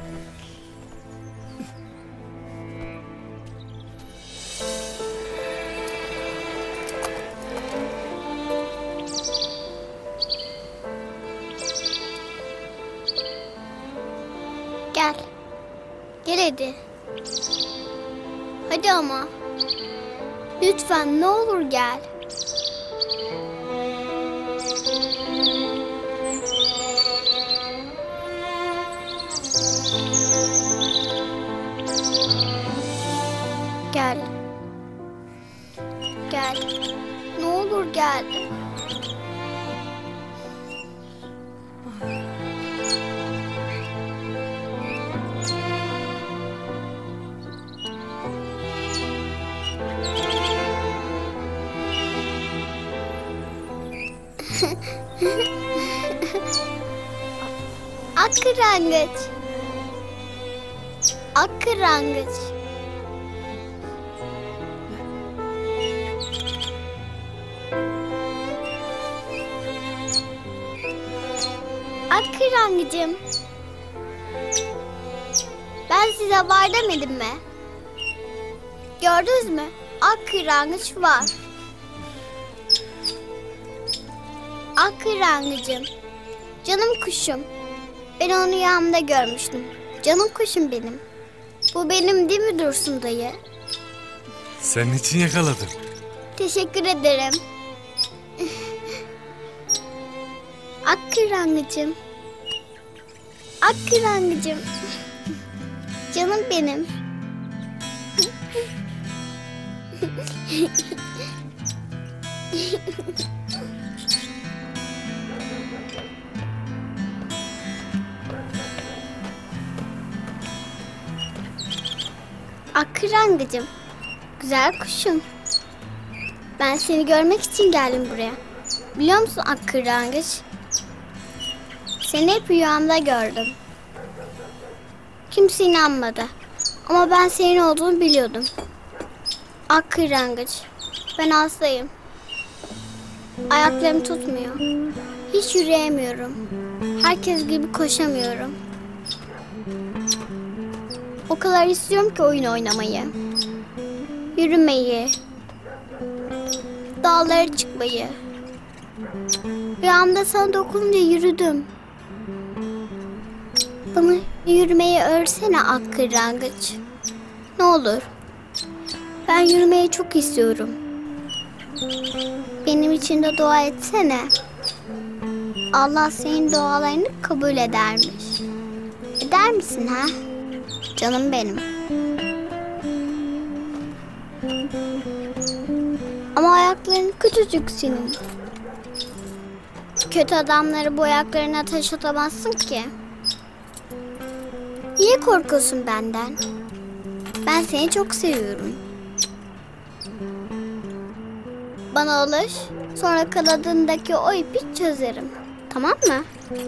Gel. Gel hadi. Hadi ama. Lütfen ne olur gel. Gel. Gel. Ne olur gel. Akırangıç. Akırangıç. Akırangıcım. Ben size var demedim mi? Gördünüz mü? Akırangıç var. Akırangıcım. Canım kuşum. Ben onu rüyamda görmüştüm. Canım kuşum benim. Bu benim değil mi Dursun dayı? Senin için yakaladım. Teşekkür ederim. Akkırangıcım. Akkırangıcım. Canım benim. Akkırangıcım. Güzel kuşum. Ben seni görmek için geldim buraya. Biliyor musun Akkırangıç? Seni hep rüyamda gördüm. Kimse inanmadı. Ama ben senin olduğunu biliyordum. Akkırangıç. Ben hastayım. Ayaklarım tutmuyor. Hiç yürüyemiyorum. Herkes gibi koşamıyorum. O kadar istiyorum ki oyun oynamayı. Yürümeyi. Dağlara çıkmayı. Rüyamda sana dokununca yürüdüm. Bana yürümeyi öğretsene Akkırangıç. Ne olur. Ben yürümeyi çok istiyorum. Benim için de dua etsene. Allah senin dualarını kabul edermiş. Eder misin ha? Canım benim. Ama ayakların küçücük senin. Kötü adamları bu ayaklarına taş atamazsın ki. Niye korkuyorsun benden? Ben seni çok seviyorum. Bana ulaş, sonra kanadındaki o ipi çözerim. Tamam mı?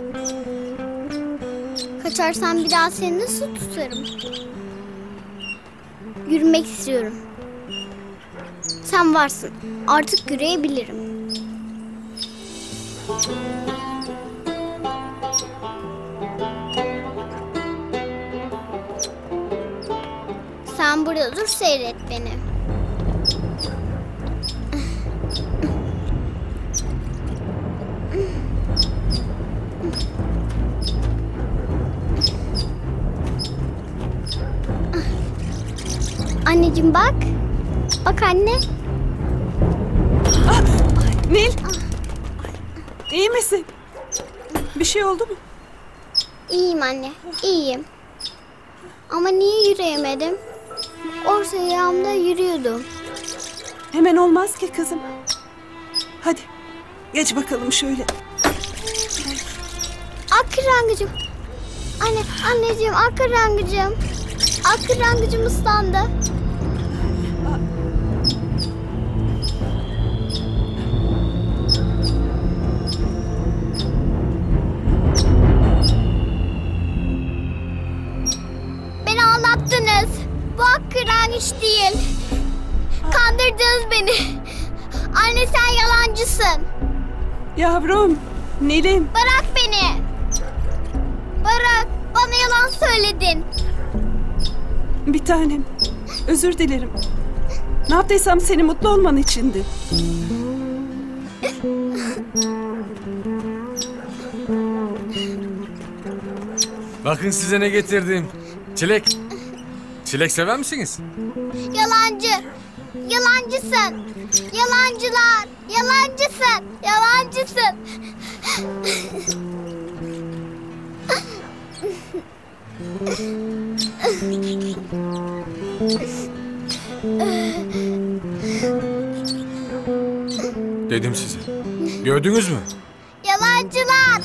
Kaçarsan bir daha seni nasıl tutarım? Yürümek istiyorum. Sen varsın. Artık yürüyebilirim. Sen burada dur, seyret beni. Anneciğim bak. Bak anne. Ah, Nil. İyi misin? Bir şey oldu mu? İyiyim anne, iyiyim. Ama niye yürüyemedim? Orta ayağımda yürüyordum. Hemen olmaz ki kızım. Hadi geç bakalım şöyle. Akkırangıcım. Anne, anneciğim, akkırangıcım. Akkırangıcım ıslandı. Beni ağlattınız. Bu akkırangıç değil. Kandırdınız beni. Anne sen yalancısın. Yavrum, Nil'im. Bırak beni. Bırak. Bana yalan söyledin. Bir tanem. Özür dilerim. Ne yaptıysam senin mutlu olman içindi. Bakın size ne getirdim. Çilek. Çilek sever misiniz? Yalancı. Yalancısın. Yalancılar. Yalancısın. Yalancısın. Dedim size. Gördünüz mü? Yalancılar.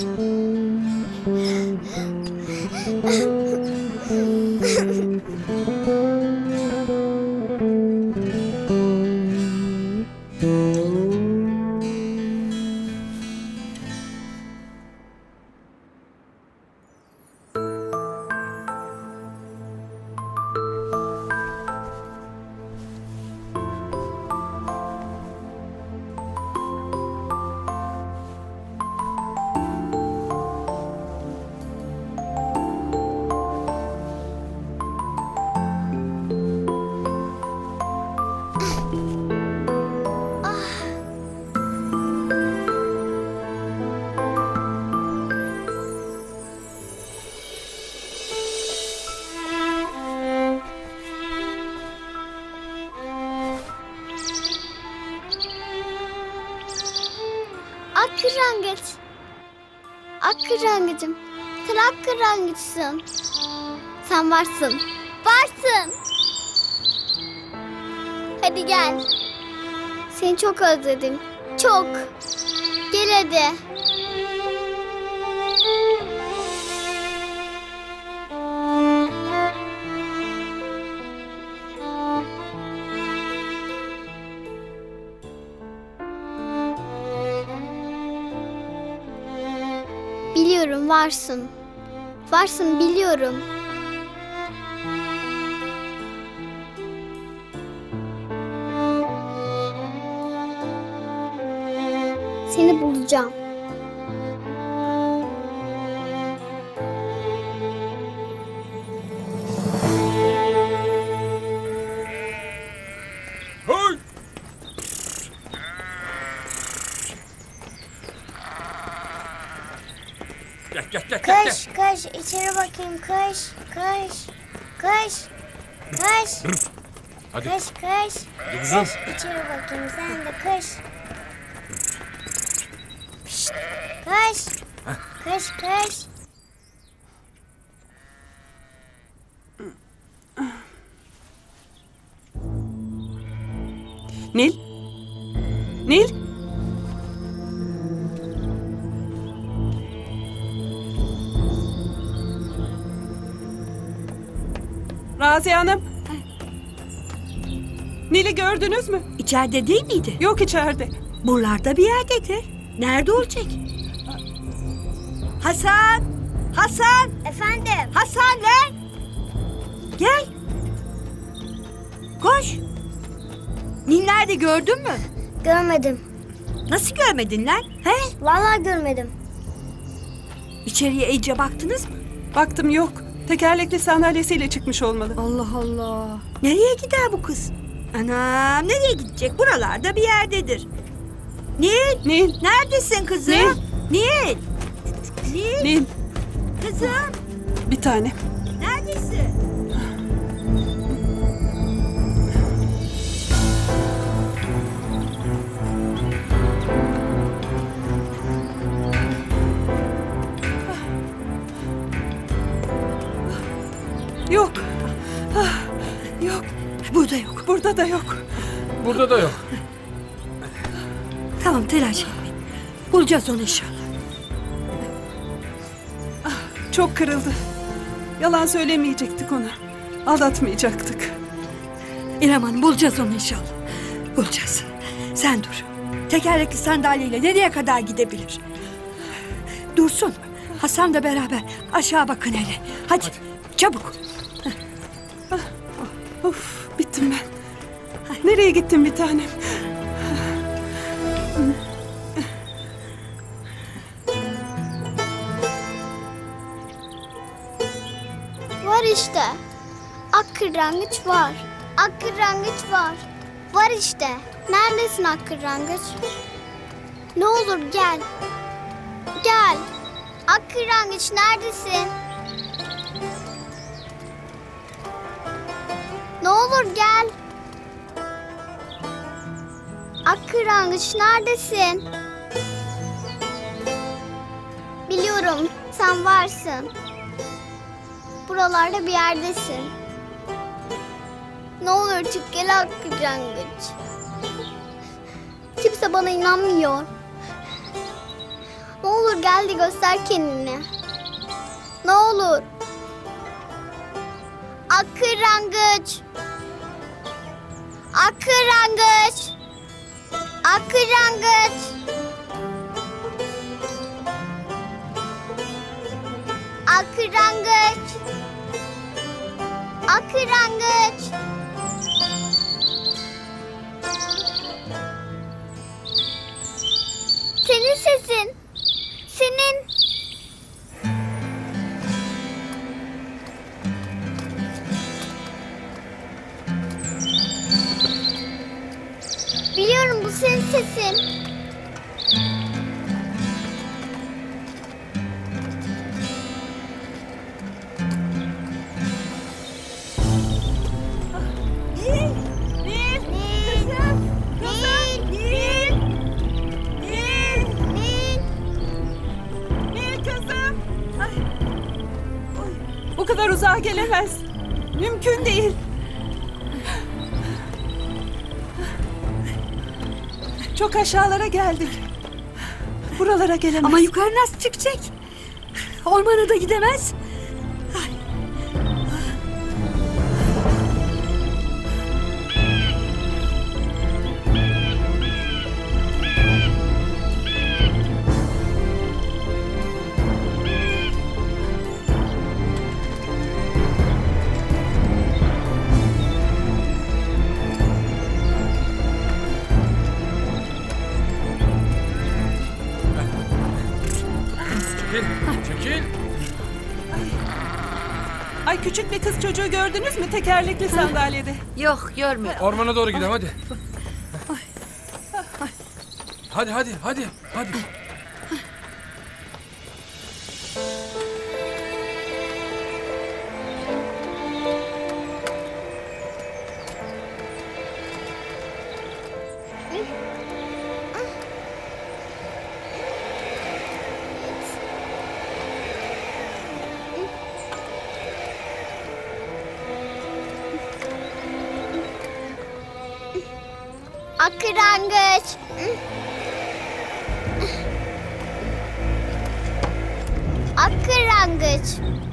Akkırangıç. Akkırangıcım, sen akkırangıçsın. Sen varsın, varsın. Hadi gel. Seni çok özledim, çok. Gel hadi. Biliyorum varsın. Varsın biliyorum. Seni bulacağım. Hey! Gel gel gel gel. Kış, kış, içeri bakayım, kış, kış, kış, kış, Hadi. kış, kış. Hadi kızım. Kış, içeri bakayım, sen de kış. Pişt, kış, kış, kış. Nil? Nil? Raziye Hanım. Nil'i gördünüz mü? İçeride değil miydi? Yok içeride. Buralarda bir yerdedir. Nerede olacak? Hasan! Hasan! Efendim, Hasan lan! Gel. Koş. Nil nerede gördün mü? görmedim. Nasıl görmedin lan? He? Vallahi görmedim. İçeriye iyice baktınız mı? Baktım yok. Tekerlekli sandalyesiyle çıkmış olmalı. Allah Allah. Nereye gider bu kız? Anam nereye gidecek? Buralarda bir yerdedir. Nil! Nil, Neredesin kızım? Nil. Nil! Nil! Nil. Kızım! Bir tane. Neredesin? Yok. Ah, yok. Burada yok. Burada da yok. Burada da yok. Tamam telaş etmeyin. Bulacağız onu inşallah. Çok kırıldı. Yalan söylemeyecektik ona. Aldatmayacaktık. İrem Hanım bulacağız onu inşallah. Bulacağız. Sen dur. Tekerlekli sandalyeyle nereye kadar gidebilir? Dursun. Hasan da beraber aşağı bakın hele. Hadi, çabuk. Of, bittim ben. Nereye gittin bir tanem? Var işte. Akkırangıç var. Akkırangıç var. Var işte. Neredesin akkırangıç? Ne olur gel. Gel. Akkırangıç neredesin? Ne olur gel. Akkırangıç neredesin? Biliyorum sen varsın. Buralarda bir yerdesin. Ne olur çık gel akkırangıç. Kimse bana inanmıyor. Ne olur gel de göster kendini. Ne olur. Akkırangıç. Akkırangıç. Akkırangıç. Akkırangıç. Akkırangıç. Senin sesin. Senin. Biliyorum bu senin sesin. Nil! Nil! Kızım! Kızım! Nil! Nil! Nil. Nil kızım! o kadar uzağa gelemez. Mümkün değil. Çok aşağılara geldik. Buralara gelemez. Ama yukarı nasıl çıkacak? Ormana da gidemez. Çekil, çekil. Ay, küçük bir kız çocuğu gördünüz mü tekerlekli sandalyede? Yok görmedim. Ormana doğru gidelim hadi. Hadi hadi hadi hadi. Akırangıç. Akırangıç.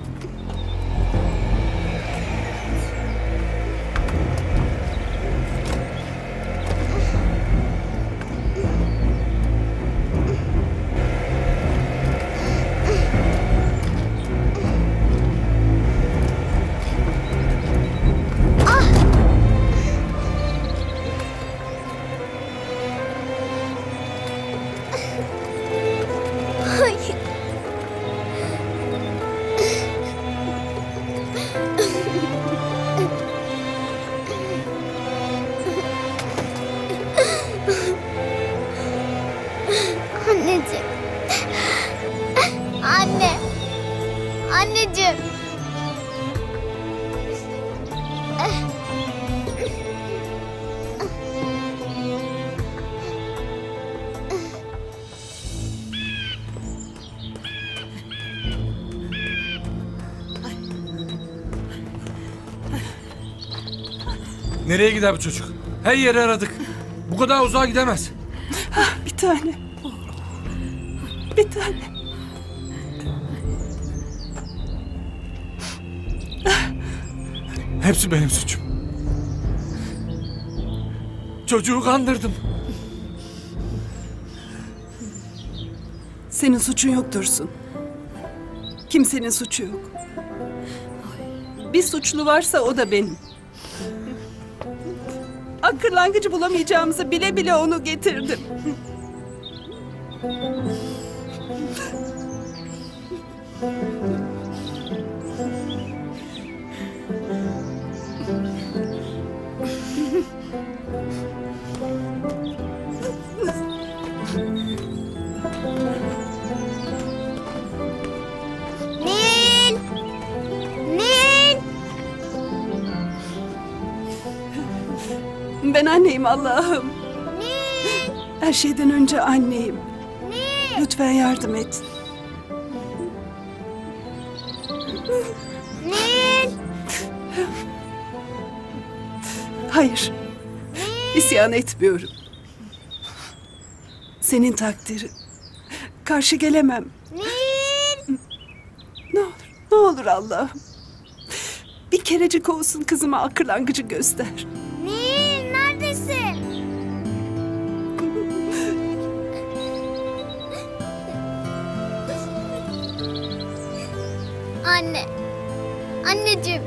Anneciğim. Anne. Anneciğim. Nereye gider bu çocuk? Her yeri aradık. Bu kadar uzağa gidemez. Bir tane. Bir tane. Hepsi benim suçum. Çocuğu kandırdım. Senin suçun yok Dursun. Kimsenin suçu yok. Bir suçlu varsa o da benim. Akırlangıcı bulamayacağımızı bile bile onu getirdim. Nil. Nil. Ben anneyim Allah'ım. Nil. Her şeyden önce anneyim. Nil. Lütfen yardım et. Nil. Hayır. İsyan etmiyorum. Senin takdiri. Karşı gelemem. Nil. Ne olur, ne olur Allah'ım. Bir kerecik olsun kızıma akırlangıcı göster. Nil neredesin? Anne. Anneciğim.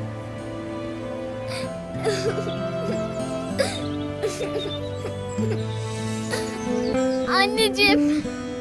Anneciğim.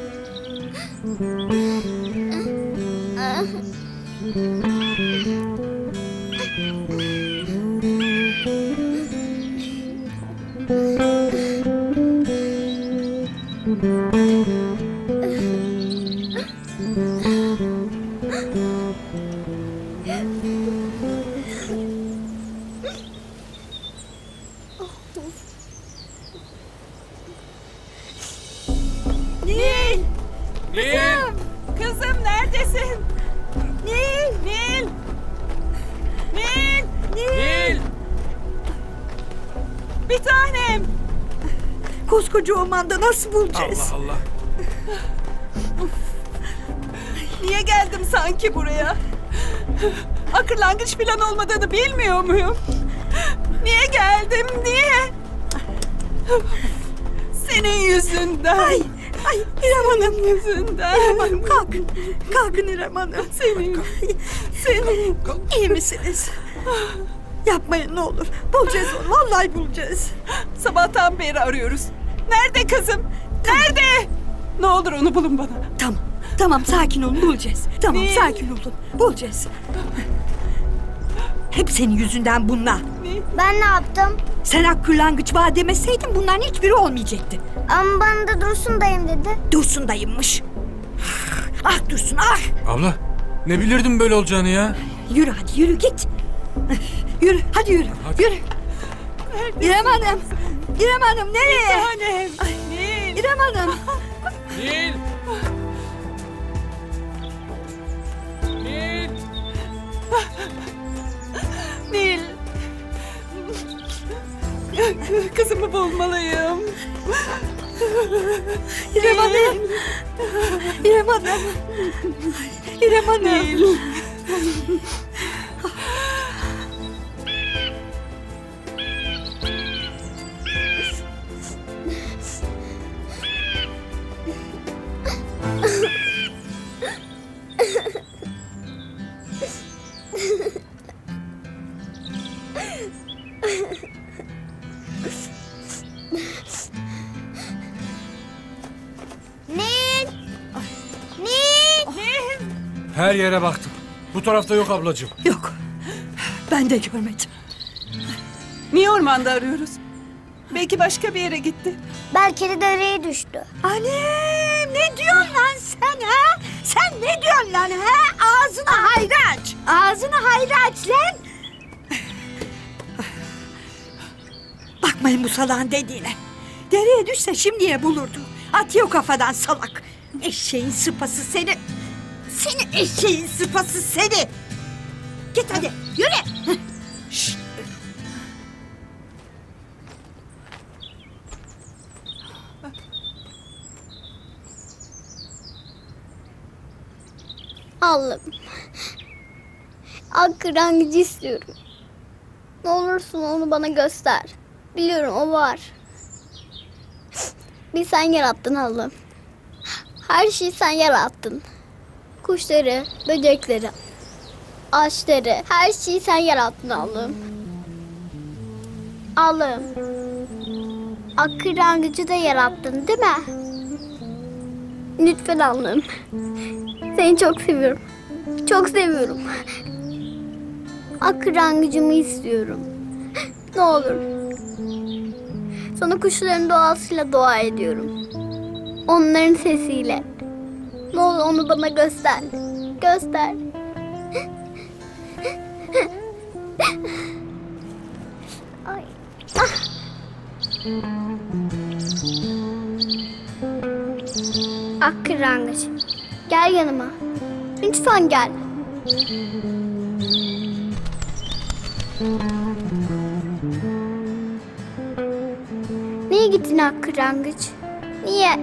Nil! Nil! Kızım neredesin? Nil! Nil! Bir tanem. Koskoca ormanda nasıl bulacağız? Allah Allah. Niye geldim sanki buraya? Akırlangıç falan olmadığını bilmiyor muyum? Niye geldim, niye? Senin yüzünden. Ay, ay İrem Hanım. Yüzünden. İrem Hanım kalkın. Kalkın İrem Hanım. Senin, senin. İyi misiniz? Yapmayın ne olur. Bulacağız onu. Vallahi bulacağız. Sabahtan beri arıyoruz. Nerede kızım? Nerede? Ne olur onu bulun bana. Tamam. Tamam sakin olun bulacağız. Tamam Ne? sakin olun. Bulacağız. Hep senin yüzünden bunlar. Ben ne yaptım? Sen Akkırlangıç var demeseydin bunların hiçbiri olmayacaktı. Ama bana da Dursun dayım dedi. Dursun dayımmış. Ah Dursun ah. Abla ne bilirdim böyle olacağını ya. Yürü hadi yürü git. Yürü hadi yürü. Hadi. Yürü. İrem Hanım. İrem Hanım nereye? Tanem. Nil. İrem Hanım. Nil. Nil. Nil. Kızımı bulmalıyım. İrem Hanım. İrem Hanım. İrem Hanım. Nil. Nil! Nil! Her yere baktım. Bu tarafta yok ablacığım. Yok. Ben de görmedim. Niye ormanda arıyoruz? Belki başka bir yere gitti. Belki de dereye düştü. Annem ne diyorsun lan sen ha? Sen ne diyorsun lan ha? Ağzını hayra aç. Ağzını hayra aç lan. Bakmayın bu salağın dediğine. Dereye düşse şimdiye bulurdu. Atıyor kafadan salak. Eşeğin sıpası seni. Seni eşeğin sıpası seni. Git hadi yürü. Şşt. Allah'ım. Akkırlangıcı istiyorum. Ne olursun onu bana göster. Biliyorum o var. Bir sen yarattın Allah'ım. Her şeyi sen yarattın. Kuşları, böcekleri, ağaçları, her şeyi sen yarattın Allah'ım. Allah'ım. Akkırlangıcı da yarattın değil mi? Lütfen Allah'ım. Seni çok seviyorum. Çok seviyorum. Akkırlangıcımı istiyorum. Ne olur. Sana kuşların doğasıyla dua ediyorum. Onların sesiyle. Ne olur onu bana göster. Göster. Ay. Ah. Akkırlangıç. Gel yanıma. Lütfen gel. Niye gittin Akkırlangıç? Niye?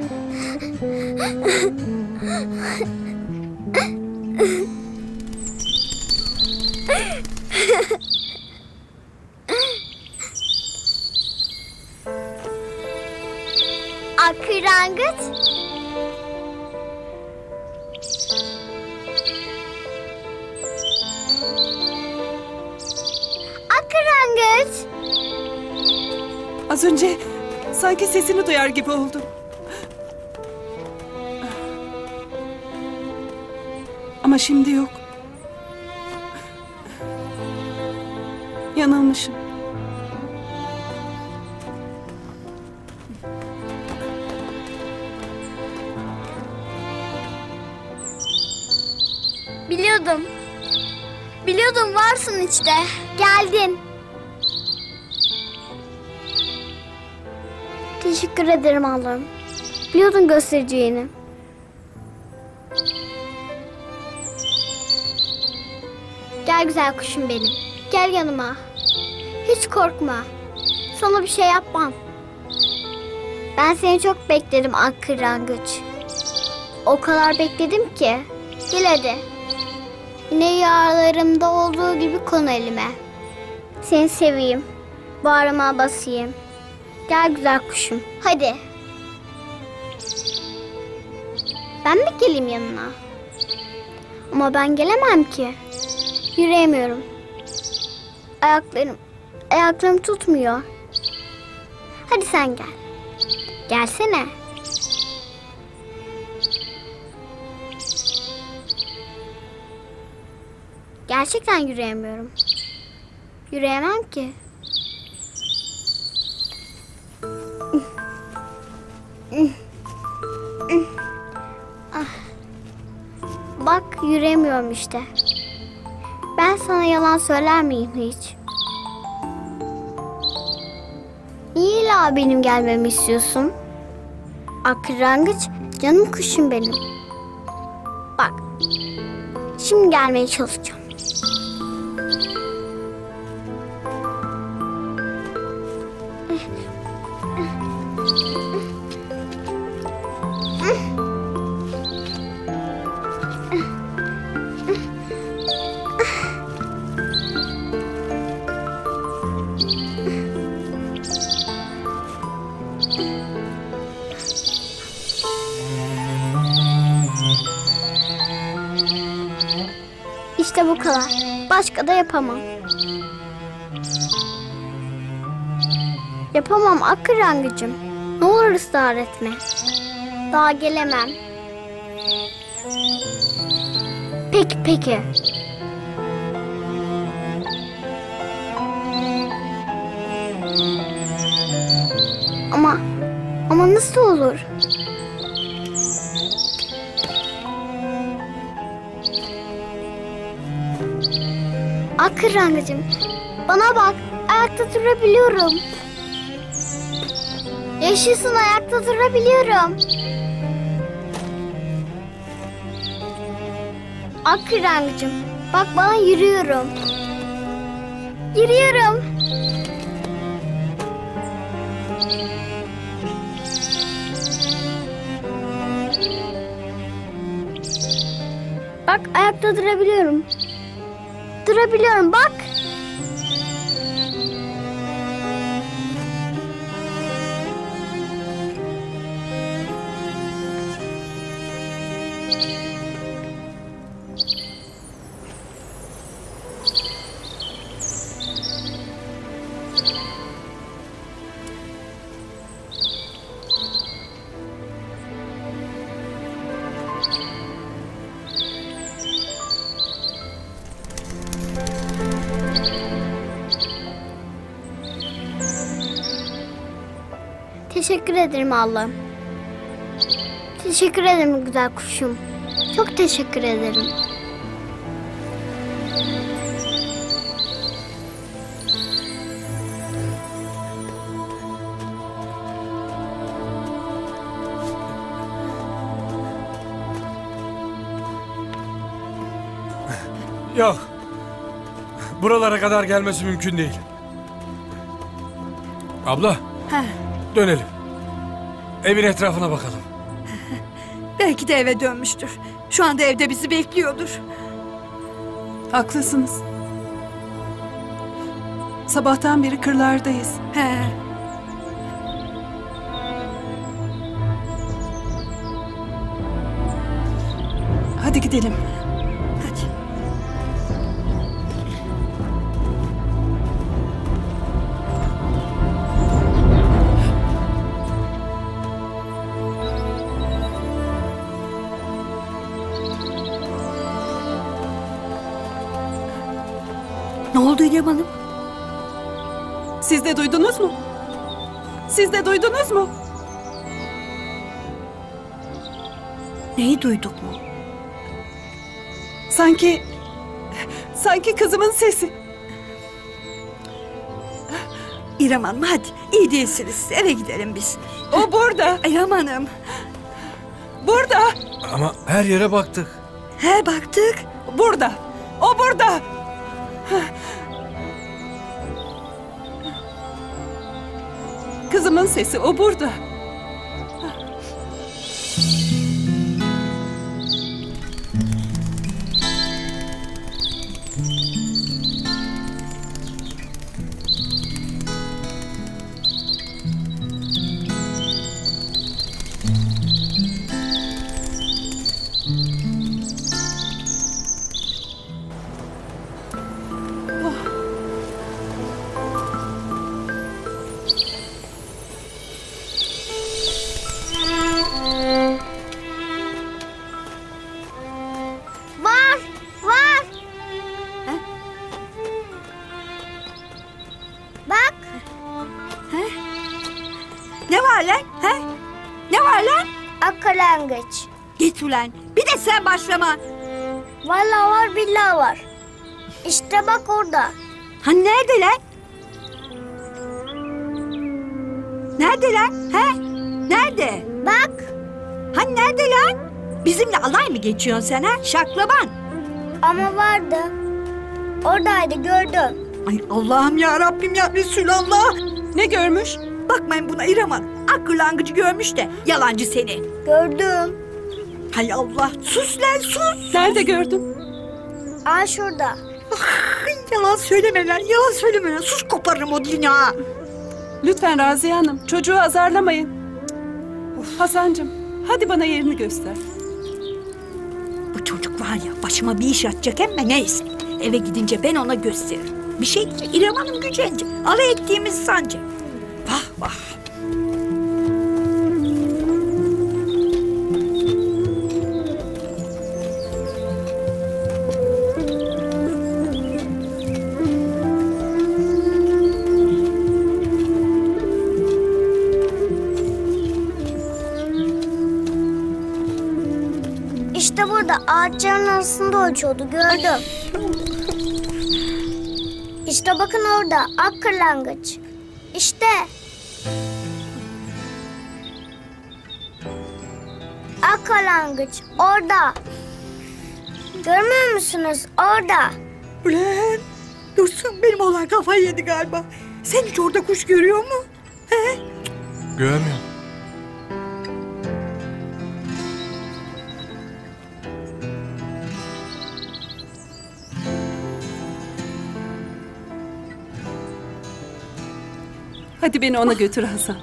Akkırlangıç. Akkırlangıç. Az önce sanki sesini duyar gibi oldum. Ama şimdi yok. Yanılmışım. Biliyordum. Biliyordum varsın işte. Geldin. Teşekkür ederim Allah'ım. Biliyordun göstereceğini. Gel güzel kuşum benim. Gel yanıma. Hiç korkma. Sana bir şey yapmam. Ben seni çok bekledim Akkırangıç. O kadar bekledim ki. Gel hadi. Yine yağlarımda olduğu gibi konu elime. Seni seveyim. Bağrıma basayım. Gel güzel kuşum. Hadi. Ben mi geleyim yanına? Ama ben gelemem ki. Yürüyemiyorum. Ayaklarım, ayaklarım tutmuyor. Hadi sen gel. Gelsene. Gerçekten yürüyemiyorum. Yürüyemem ki. Ah. Bak yürüyemiyorum işte. Ben sana yalan söyler miyim hiç? Niye illa benim gelmemi istiyorsun? Akkırangıç, canım kuşum benim. Bak, şimdi gelmeye çalışacağım. İşte bu kadar. Başka da yapamam. Yapamam Akkırangıcım. Ne olur ısrar etme. Daha gelemem. Peki peki. Ama ama nasıl olur? Akkırangıcım, bana bak, ayakta durabiliyorum. Yaşasın, ayakta durabiliyorum. Akkırangıcım, bak bana yürüyorum. Yürüyorum. Bak ayakta durabiliyorum. Durabiliyorum bak. Teşekkür ederim Allah'ım. Teşekkür ederim güzel kuşum. Çok teşekkür ederim. Yok. Buralara kadar gelmesi mümkün değil. Abla. Heh, Dönelim. Evin etrafına bakalım. belki de eve dönmüştür. Şu anda evde bizi bekliyordur. Haklısınız. Sabahtan beri kırlardayız. He. Hadi gidelim. Hadi. Ne oldu İrem Hanım? Siz de duydunuz mu? Siz de duydunuz mu? Neyi duyduk mu? Sanki... Sanki kızımın sesi. İrem Hanım hadi iyi değilsiniz eve gidelim biz. O burada. İrem Hanım. Burada. Ama her yere baktık. He baktık. Burada. O burada. Kızımın sesi, o burada. Var, var. Bak, Ne var lan? He? Ne var lan? Akılangıç. Git ulan. Bir de sen başlama. Vallahi var billahi var. İşte bak orada. Ha nerede lan? Nerede lan? He? Nerede? Bak. Ha nerede lan? Bizimle alay mı geçiyorsun sen ha? Şaklaban. Ama vardı. Oradaydı gördüm. Ay Allah'ım ya Rabbim ya Resulallah. Ne görmüş? Bakmayın buna İrem Hanım. Akırlangıcı görmüş de yalancı seni. Gördüm. Hay Allah. Sus lan sus. Nerede gördün? Aa şurada. Ay, yalan söyleme lan. Yalan söyleme lan. Sus koparırım o dilini ha. Lütfen Raziye Hanım, çocuğu azarlamayın. Of, Hasancığım, hadi bana yerini göster. Bu çocuk var ya başıma bir iş atacak ama neyse. Eve gidince ben ona gösteririm. Bir şey diyecek. İrem Hanım gücenecek. Alay ettiğimizi sanacak. Vah vah. İşte burada ağaçların arasında uçuyordu gördüm. İşte bakın orada akırlangıç. İşte. Akırlangıç orada. Görmüyor musunuz orada? Ulan Dursun benim oğlan kafayı yedi galiba. Sen hiç orada kuş görüyor mu? He? Görmüyorum. Hadi beni ona götür Hasan.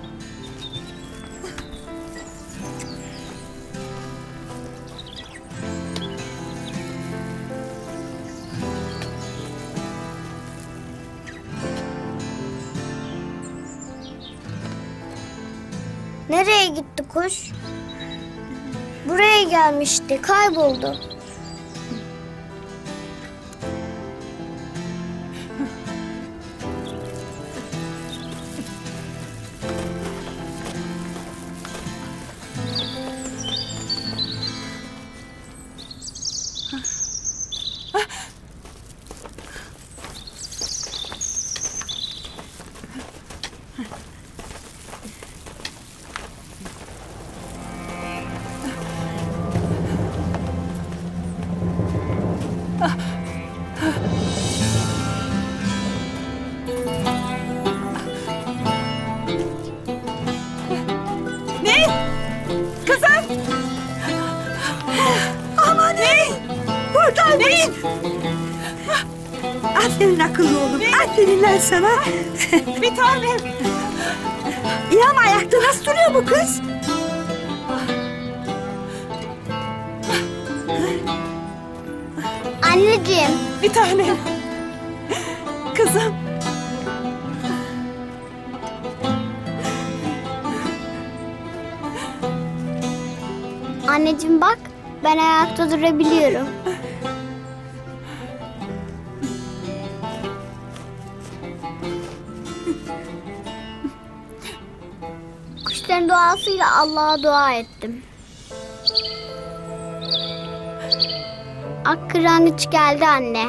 Nereye gitti kuş? Buraya gelmişti, kayboldu. Ne? Kızım! Aman ne? Buradaymış. Ne? Aferin akıllı oğlum. Aferin lan sana. Bir tanem! İyi ama ayakta nasıl duruyor bu kız? anneciğim. Bir tanem! Kızım! Anneciğim bak, ben ayakta durabiliyorum. Kuşların duasıyla Allah'a dua ettim. Akkıranıç geldi anne.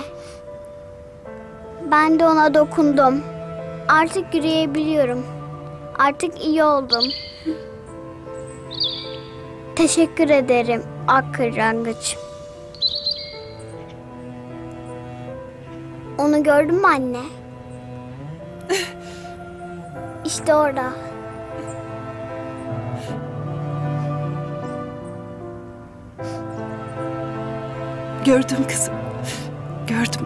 Ben de ona dokundum. Artık yürüyebiliyorum. Artık iyi oldum. Teşekkür ederim Akkırangıç. Onu gördün mü anne? İşte orada. Gördüm kızım. Gördüm.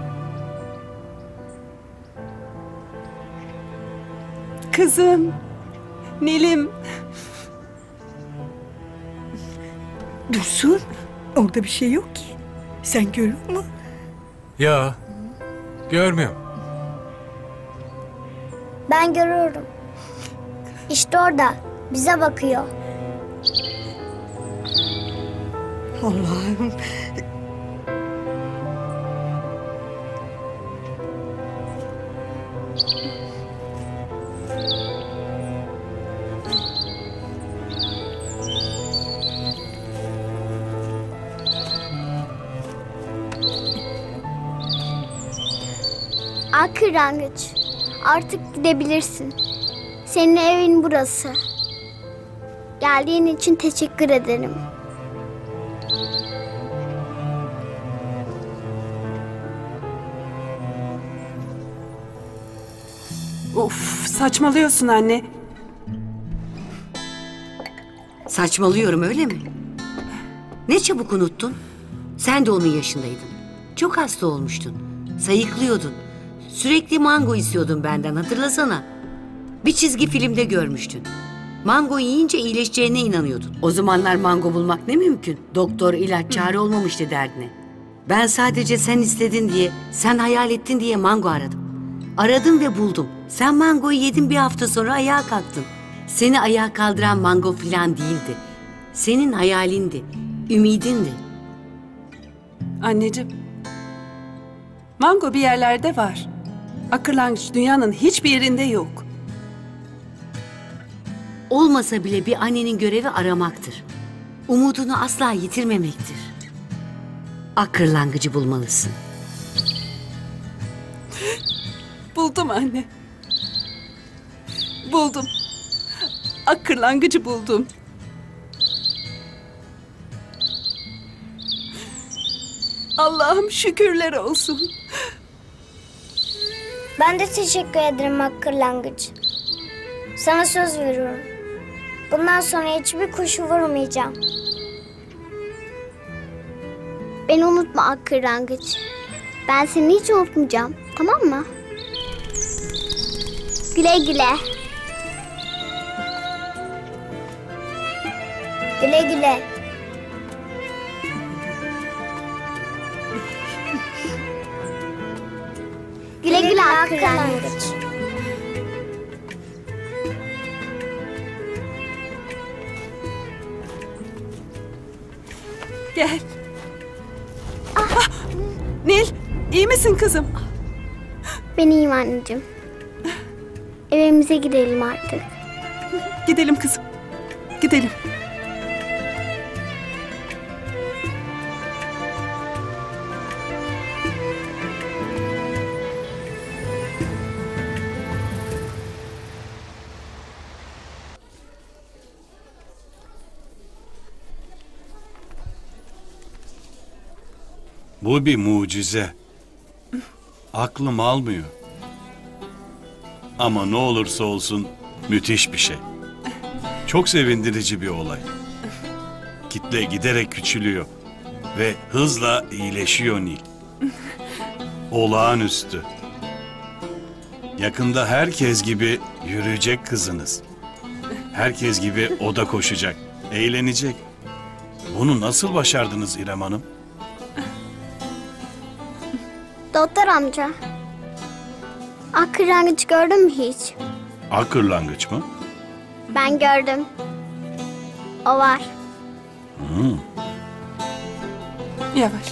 Kızım. Nilim. Dursun. Orada bir şey yok ki. Sen görüyor musun? Ya görmüyorum. Ben görüyorum. İşte orada. Bize bakıyor. Allah'ım. Akkırangıç, artık gidebilirsin. Senin evin burası. Geldiğin için teşekkür ederim. Of, saçmalıyorsun anne. Saçmalıyorum öyle mi? Ne çabuk unuttun? Sen de onun yaşındaydın. Çok hasta olmuştun. Sayıklıyordun. Sürekli mango istiyordun benden, hatırlasana. Bir çizgi filmde görmüştün. Mango yiyince iyileşeceğine inanıyordun. O zamanlar mango bulmak ne mümkün. Doktor, ilaç, çare olmamıştı derdine. Ben sadece sen istedin diye, sen hayal ettin diye mango aradım. Aradım ve buldum. Sen mangoyu yedin, bir hafta sonra ayağa kalktın. Seni ayağa kaldıran mango filan değildi. Senin hayalindi, ümidindi. Anneciğim. Mango bir yerlerde var. Akkırlangıç dünyanın hiçbir yerinde yok. Olmasa bile bir annenin görevi aramaktır. Umudunu asla yitirmemektir. Akkırlangıcı bulmalısın. Buldum anne. Buldum. Akkırlangıcı buldum. Allah'ım şükürler olsun. Ben de teşekkür ederim Akkırlangıç. Sana söz veriyorum. Bundan sonra hiçbir kuşu vurmayacağım. Beni unutma Akkırangıç. Ben seni hiç unutmayacağım. Tamam mı? Güle güle. Güle güle. Güle güle Akkırangıç. Gel. Ah, Nil, iyi misin kızım? Ben iyiyim anneciğim. Evimize gidelim artık. Gidelim kızım. Gidelim. Bu bir mucize. Aklım almıyor. Ama ne olursa olsun müthiş bir şey. Çok sevindirici bir olay. Kitle giderek küçülüyor ve hızla iyileşiyor Nil. Olağanüstü. Yakında herkes gibi yürüyecek kızınız. Herkes gibi o da koşacak, eğlenecek. Bunu nasıl başardınız İrem Hanım? Doktor amca. Akkırangıç gördün mü hiç? Akkırlangıç mı? Ben gördüm. O var. Hmm. Yavaş.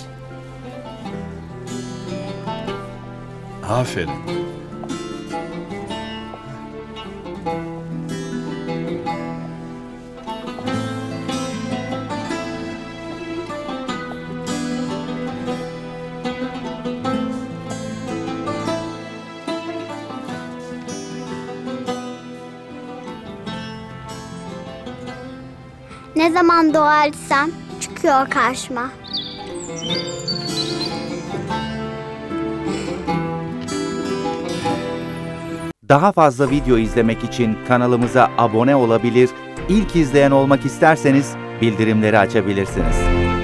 Aferin. Ne zaman dua etsem çıkıyor karşıma. Daha fazla video izlemek için kanalımıza abone olabilir, ilk izleyen olmak isterseniz bildirimleri açabilirsiniz.